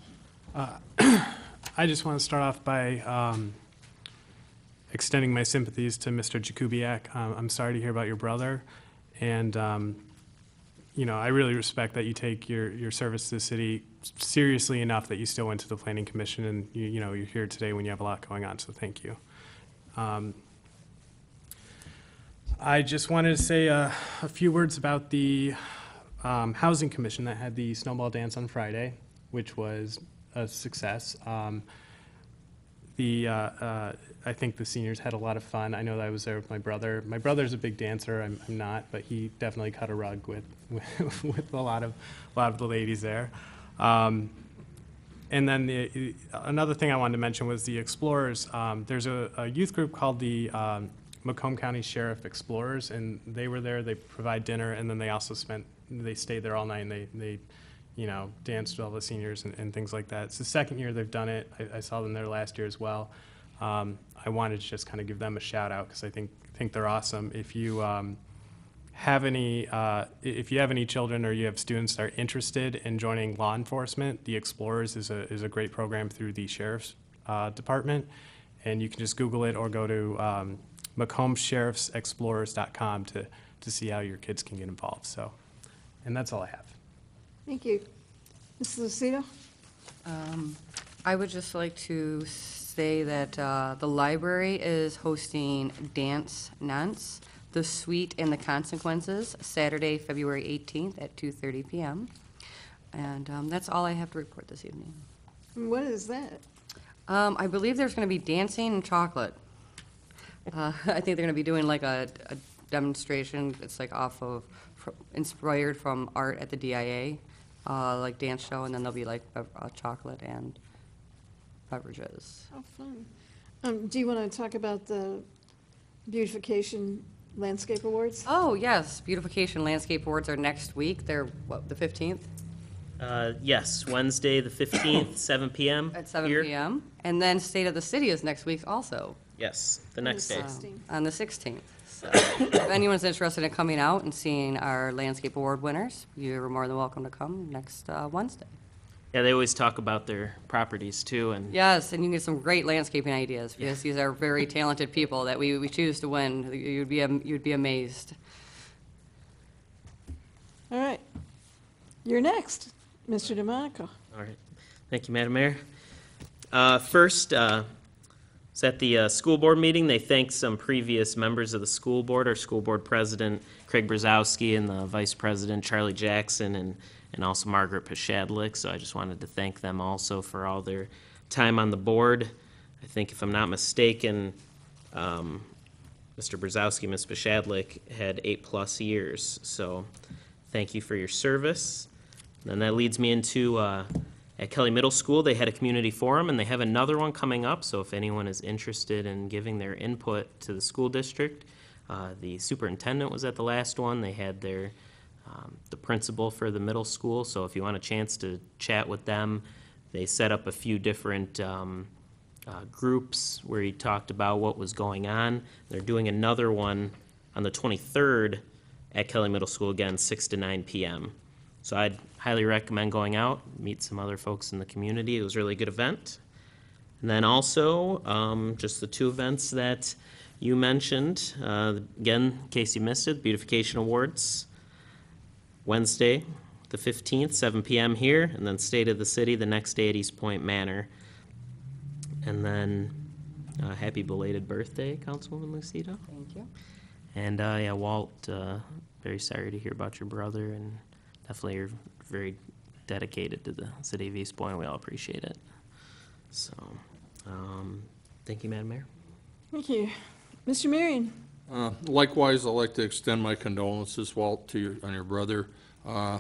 I just want to start off by um, extending my sympathies to Mister Jakubiak. Um, I'm sorry to hear about your brother, and um, you know, I really respect that you take your, your service to the city seriously enough that you still went to the planning commission, and you, you know, you're here today when you have a lot going on, so thank you. Um, I just wanted to say uh, a few words about the um, Housing Commission that had the snowball dance on Friday, which was a success. Um, the uh, uh, I think the seniors had a lot of fun. I know that I was there with my brother. My brother's a big dancer. I'm, I'm not, but he definitely cut a rug with with, with a lot of a lot of the ladies there. Um, and then the, another thing I wanted to mention was the Explorers. Um, there's a, a youth group called the um, Macomb County Sheriff Explorers, and they were there. They provide dinner, and then they also spent they stayed there all night, and they they you know danced with all the seniors and, and things like that. It's the second year they've done it. I, I saw them there last year as well. Um, I wanted to just kind of give them a shout out because I think think they're awesome. If you um, have any uh, if you have any children or you have students that are interested in joining law enforcement, the Explorers is a is a great program through the sheriff's uh, department, and you can just Google it or go to um, Macomb Sheriffs Explorers dot com to to see how your kids can get involved. So, and that's all I have. Thank you. Missus Lucido? Um, I would just like to say that uh, the library is hosting Dance Nance, The Sweet and the Consequences, Saturday, February eighteenth at two thirty p m And um, that's all I have to report this evening. What is that? Um, I believe there's going to be dancing and chocolate. Uh, I think they're going to be doing like a, a demonstration. It's like off of, fr inspired from art at the D I A, uh, like dance show, and then there'll be like a, a chocolate and beverages. How fun. Um, do you want to talk about the beautification landscape awards? Oh, yes, Beautification Landscape Awards are next week. They're, what, the fifteenth? Uh, yes, Wednesday, the fifteenth, seven p m At seven here. p m And then State of the City is next week also. Yes, the next day. On the sixteenth. So if anyone's interested in coming out and seeing our Landscape Award winners, you're more than welcome to come next uh, Wednesday. Yeah, they always talk about their properties too, and Yes, and you can get some great landscaping ideas, because these are very talented people that we, we choose to win. You'd be, am- you'd be amazed. All right. You're next, Mister DeMonico. all right. Thank you, Madam Mayor. Uh, First, uh, was at the uh, school board meeting. They thanked some previous members of the school board, our school board president, Craig Brzezowski, and the vice president, Charlie Jackson, and, and also Margaret Pashadlik. So I just wanted to thank them also for all their time on the board. I think, if I'm not mistaken, um, Mister Brzezowski, Miz Pashadlik had eight-plus years. So thank you for your service. And that leads me into uh, at Kelly Middle School, they had a community forum, and they have another one coming up. So if anyone is interested in giving their input to the school district, uh, the superintendent was at the last one. They had their um, the principal for the middle school. So if you want a chance to chat with them, they set up a few different um, uh, groups where he talked about what was going on. They're doing another one on the twenty-third at Kelly Middle School again, six to nine p m So I'd highly recommend going out, meet some other folks in the community. It was a really good event. And then also, um, just the two events that you mentioned. Uh, again, in case you missed it, Beautification Awards, Wednesday, the fifteenth, seven p m here, and then State of the City the next day at Eastpointe Manor. And then, uh, happy belated birthday, Councilwoman Lucido. Thank you. And, uh, yeah, Walt, uh, very sorry to hear about your brother, and definitely you're very dedicated to the city of Eastpointe. We all appreciate it. So, um, thank you, Madam Mayor. Thank you. Mister Marion? Uh, Likewise, I'd like to extend my condolences, Walt, to your, on your brother. Uh,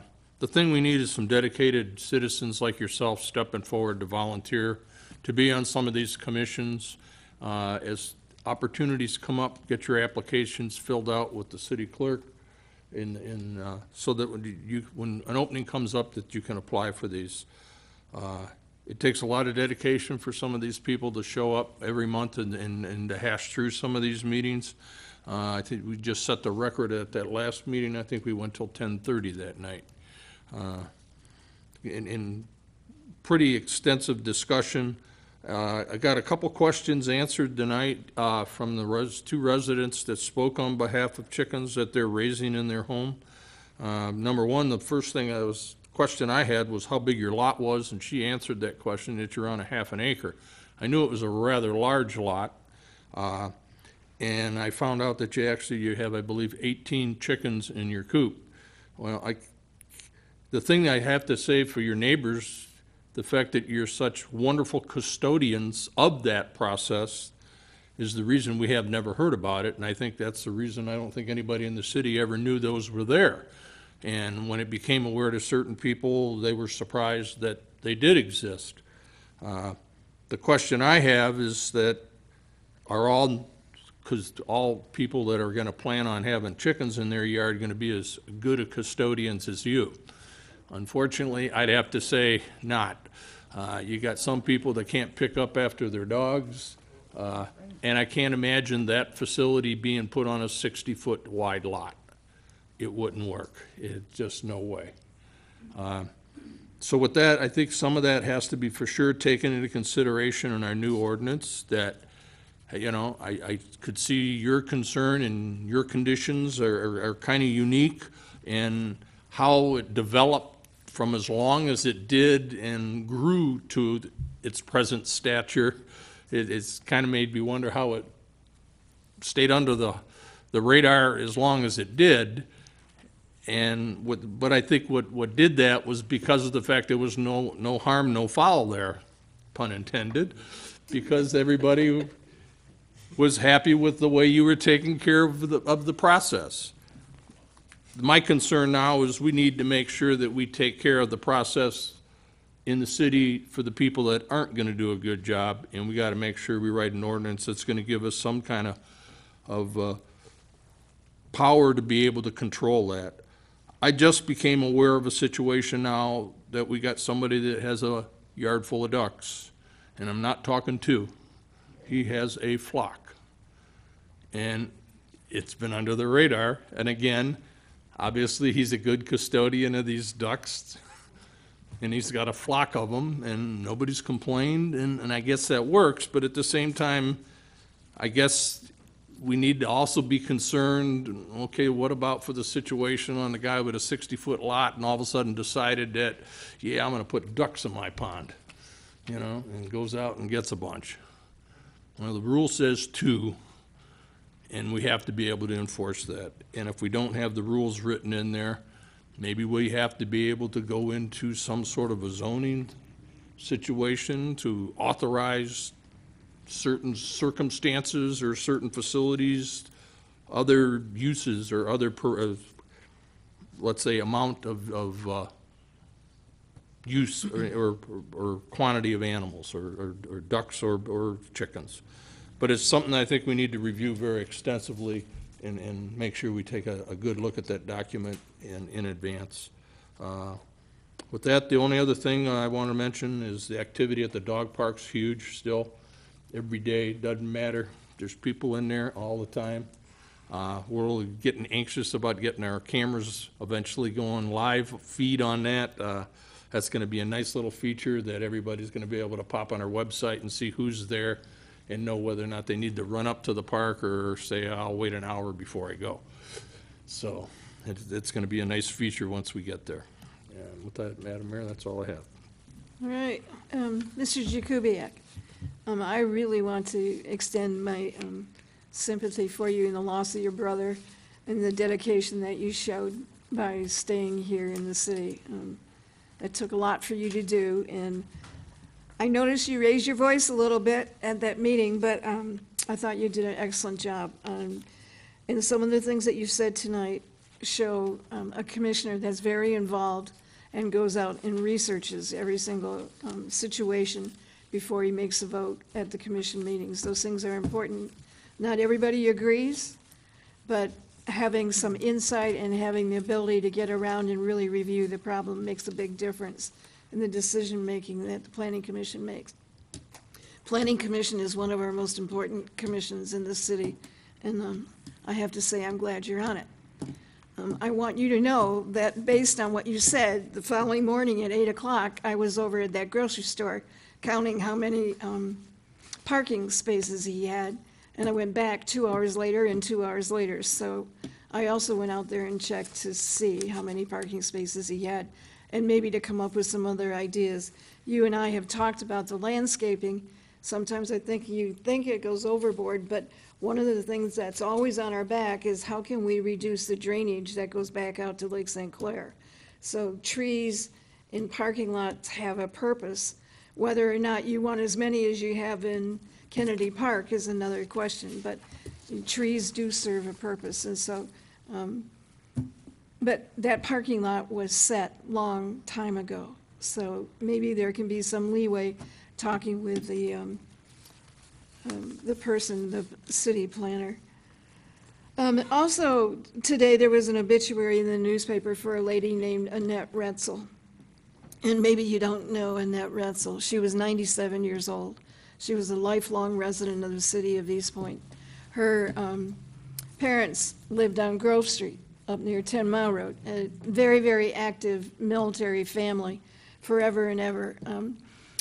the thing we need is some dedicated citizens like yourself stepping forward to volunteer, to be on some of these commissions. Uh, As opportunities come up, get your applications filled out with the city clerk, in, in, uh, so that when you, when an opening comes up, that you can apply for these. Uh, It takes a lot of dedication for some of these people to show up every month and, and, and to hash through some of these meetings. Uh, I think we just set the record at that last meeting. I think we went till ten thirty that night. Uh, in, in pretty extensive discussion. Uh, I got a couple questions answered tonight uh, from the res two residents that spoke on behalf of chickens that they're raising in their home. Uh, number one, the first thing I was question I had was how big your lot was, and she answered that question, that you're on a half an acre. I knew it was a rather large lot, uh, and I found out that you actually you have, I believe, eighteen chickens in your coop. Well, I, the thing I have to say for your neighbors, the fact that you're such wonderful custodians of that process is the reason we have never heard about it, and I think that's the reason I don't think anybody in the city ever knew those were there. And when it became aware to certain people, they were surprised that they did exist. Uh, the question I have is that are all, because all people that are going to plan on having chickens in their yard going to be as good a custodians as you? Unfortunately, I'd have to say not. Uh, you got some people that can't pick up after their dogs, uh, and I can't imagine that facility being put on a sixty-foot wide lot. It wouldn't work. It's just no way. Uh, so with that, I think some of that has to be for sure taken into consideration in our new ordinance, that, you know, I, I could see your concern and your conditions are, are, are kind of unique, and how it developed from as long as it did and grew to its present stature. It, it's kind of made me wonder how it stayed under the, the radar as long as it did. And what, but I think what, what did that was because of the fact there was no, no harm, no foul there, pun intended, because everybody was happy with the way you were taking care of the, of the process. My concern now is we need to make sure that we take care of the process in the city for the people that aren't going to do a good job, and we got to make sure we write an ordinance that's going to give us some kind of, of uh, power to be able to control that. I just became aware of a situation now that we got somebody that has a yard full of ducks, and I'm not talking two. He has a flock, and it's been under the radar. And again, obviously he's a good custodian of these ducks, and he's got a flock of them, and nobody's complained, and, and I guess that works. But at the same time, I guess we need to also be concerned, okay, what about for the situation on the guy with a sixty-foot lot and all of a sudden decided that, yeah, I'm going to put ducks in my pond, you know, and goes out and gets a bunch. Well, the rule says two, and we have to be able to enforce that. And if we don't have the rules written in there, maybe we have to be able to go into some sort of a zoning situation to authorize certain circumstances or certain facilities, other uses or other, per, uh, let's say, amount of, of uh, use or, or, or quantity of animals, or, or, or ducks or, or chickens. But it's something I think we need to review very extensively and, and make sure we take a, a good look at that document in, in advance. Uh, with that, the only other thing I want to mention is the activity at the dog park's huge still. Every day, doesn't matter. There's people in there all the time. Uh, we're getting anxious about getting our cameras eventually going live feed on that. Uh, that's going to be a nice little feature that everybody's going to be able to pop on our website and see who's there and know whether or not they need to run up to the park or say, I'll wait an hour before I go. So it, it's going to be a nice feature once we get there. And with that, Madam Mayor, that's all I have. All right, um, Mister Jakubiec. Um, I really want to extend my um, sympathy for you in the loss of your brother and the dedication that you showed by staying here in the city. Um, it took a lot for you to do, and I noticed you raised your voice a little bit at that meeting, but um, I thought you did an excellent job. Um, and some of the things that you said tonight show um, a commissioner that's very involved and goes out and researches every single um, situation before he makes a vote at the commission meetings. Those things are important. Not everybody agrees, but having some insight and having the ability to get around and really review the problem makes a big difference in the decision-making that the Planning Commission makes. Planning Commission is one of our most important commissions in the city, and um, I have to say I'm glad you're on it. Um, I want you to know that based on what you said, the following morning at eight o'clock, I was over at that grocery store counting how many um, parking spaces he had, and I went back two hours later and two hours later. So I also went out there and checked to see how many parking spaces he had, and maybe to come up with some other ideas. You and I have talked about the landscaping. Sometimes I think you think it goes overboard, but one of the things that's always on our back is how can we reduce the drainage that goes back out to Lake Saint Clair? So trees in parking lots have a purpose. Whether or not you want as many as you have in Kennedy Park is another question, but trees do serve a purpose, and so, um, but that parking lot was set long time ago, so maybe there can be some leeway talking with the, um, um, the person, the city planner. Um, also, today there was an obituary in the newspaper for a lady named Annette Retzel. And maybe you don't know Annette Retzel. She was ninety-seven years old. She was a lifelong resident of the city of Eastpointe. Her um, parents lived on Grove Street up near Ten Mile Road. A very, very active military family, forever and ever. Um,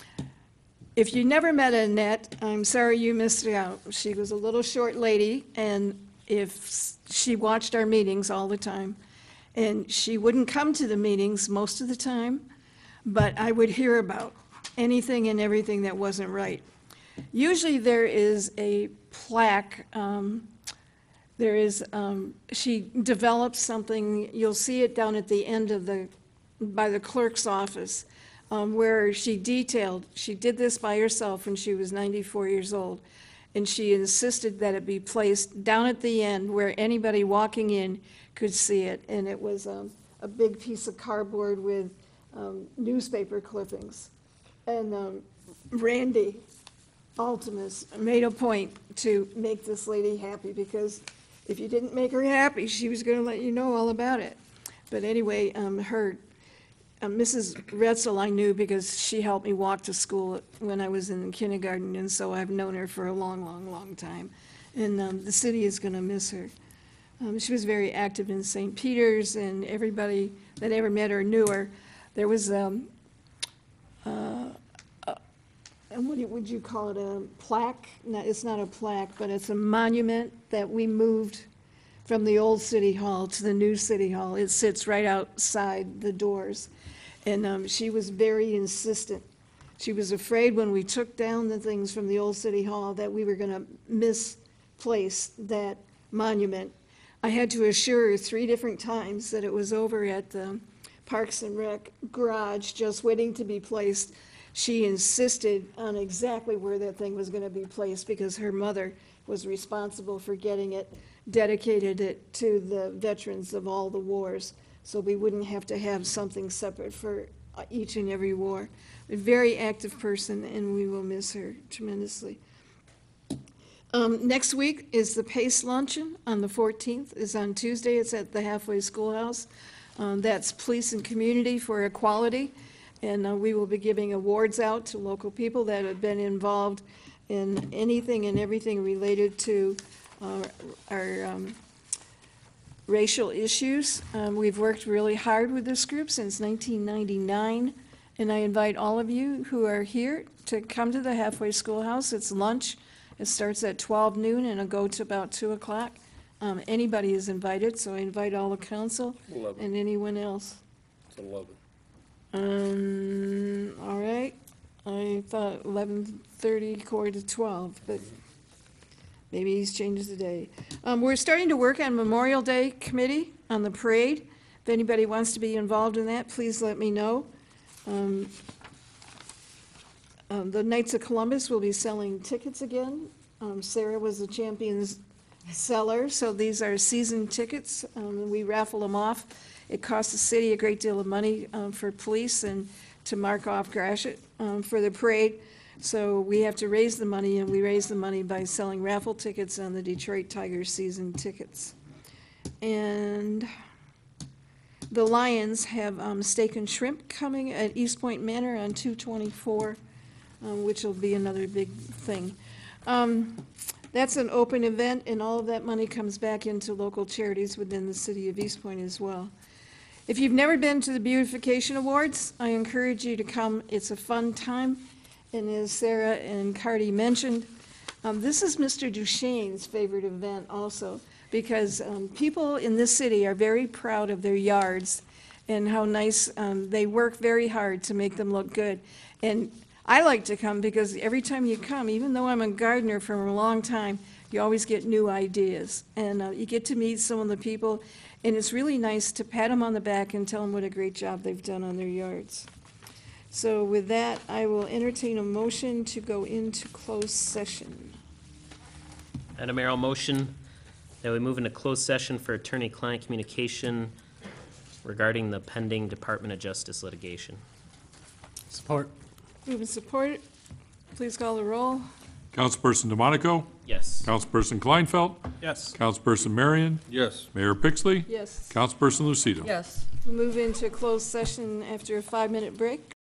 if you never met Annette, I'm sorry you missed out. She was a little short lady, and if she watched our meetings all the time, and she wouldn't come to the meetings most of the time, but I would hear about anything and everything that wasn't right. Usually there is a plaque, um, there is, um, she develops something, you'll see it down at the end of the, by the clerk's office, um, where she detailed, she did this by herself when she was ninety-four years old, and she insisted that it be placed down at the end where anybody walking in could see it, and it was um, a big piece of cardboard with Um, newspaper clippings. And um, Randy Altimus made a point to make this lady happy, because if you didn't make her happy, she was going to let you know all about it. But anyway, um, her, uh, Missus Retzel I knew because she helped me walk to school when I was in kindergarten, and so I've known her for a long, long, long time. And um, the city is going to miss her. Um, she was very active in Saint Peter's, and everybody that ever met her knew her. There was, um, uh, uh, and what do you- would you call it, a plaque? No, it's not a plaque, but it's a monument that we moved from the old city hall to the new city hall. It sits right outside the doors. And um, she was very insistent. She was afraid when we took down the things from the old city hall that we were going to misplace that monument. I had to assure her three different times that it was over at the Parks and Rec garage, just waiting to be placed. She insisted on exactly where that thing was going to be placed because her mother was responsible for getting it, dedicated it to the veterans of all the wars, so we wouldn't have to have something separate for each and every war. A very active person, and we will miss her tremendously. Um, next week is the PACE Luncheon on the fourteenth, is on Tuesday. It's at the Halfway Schoolhouse. Um, that's Police and Community for Equality, and uh, we will be giving awards out to local people that have been involved in anything and everything related to uh, our um, racial issues. Um, we've worked really hard with this group since nineteen ninety-nine, and I invite all of you who are here to come to the Halfway Schoolhouse. It's lunch. It starts at twelve noon and it'll go to about two o'clock. Um, anybody is invited, so I invite all the council Eleven. and anyone else. It's eleven. Um, all right, I thought eleven thirty, quarter to twelve, but maybe he's changed the day. Um, we're starting to work on Memorial Day Committee on the parade. If anybody wants to be involved in that, please let me know. Um, um, the Knights of Columbus will be selling tickets again. Um, Sarah was the champion's seller, so these are season tickets. Um, we raffle them off It costs the city a great deal of money um, for police and to mark off Gratiot um, for the parade. So we have to raise the money, and we raise the money by selling raffle tickets on the Detroit Tigers season tickets. And the Lions have um, steak and shrimp coming at Eastpointe Manor on two twenty-four, um, which will be another big thing. Um, That's an open event, and all of that money comes back into local charities within the city of Eastpointe as well. If you've never been to the Beautification Awards, I encourage you to come. It's a fun time, and as Sarah and Cardi mentioned, um, this is Mister Duchesne's favorite event also, because um, people in this city are very proud of their yards and how nice, um, they work very hard to make them look good. And I like to come because every time you come, even though I'm a gardener for a long time, you always get new ideas. And uh, you get to meet some of the people, and it's really nice to pat them on the back and tell them what a great job they've done on their yards. So with that, I will entertain a motion to go into closed session. Madam Mayor, I'll motion that we move into closed session for attorney-client communication regarding the pending Department of Justice litigation. Support. Move and support it. Please call the roll. Councilperson DeMonico? Yes. Councilperson Kleinfeld? Yes. Councilperson Marion? Yes. Mayor Pixley? Yes. Councilperson Lucido? Yes. We'll move into closed session after a five-minute break.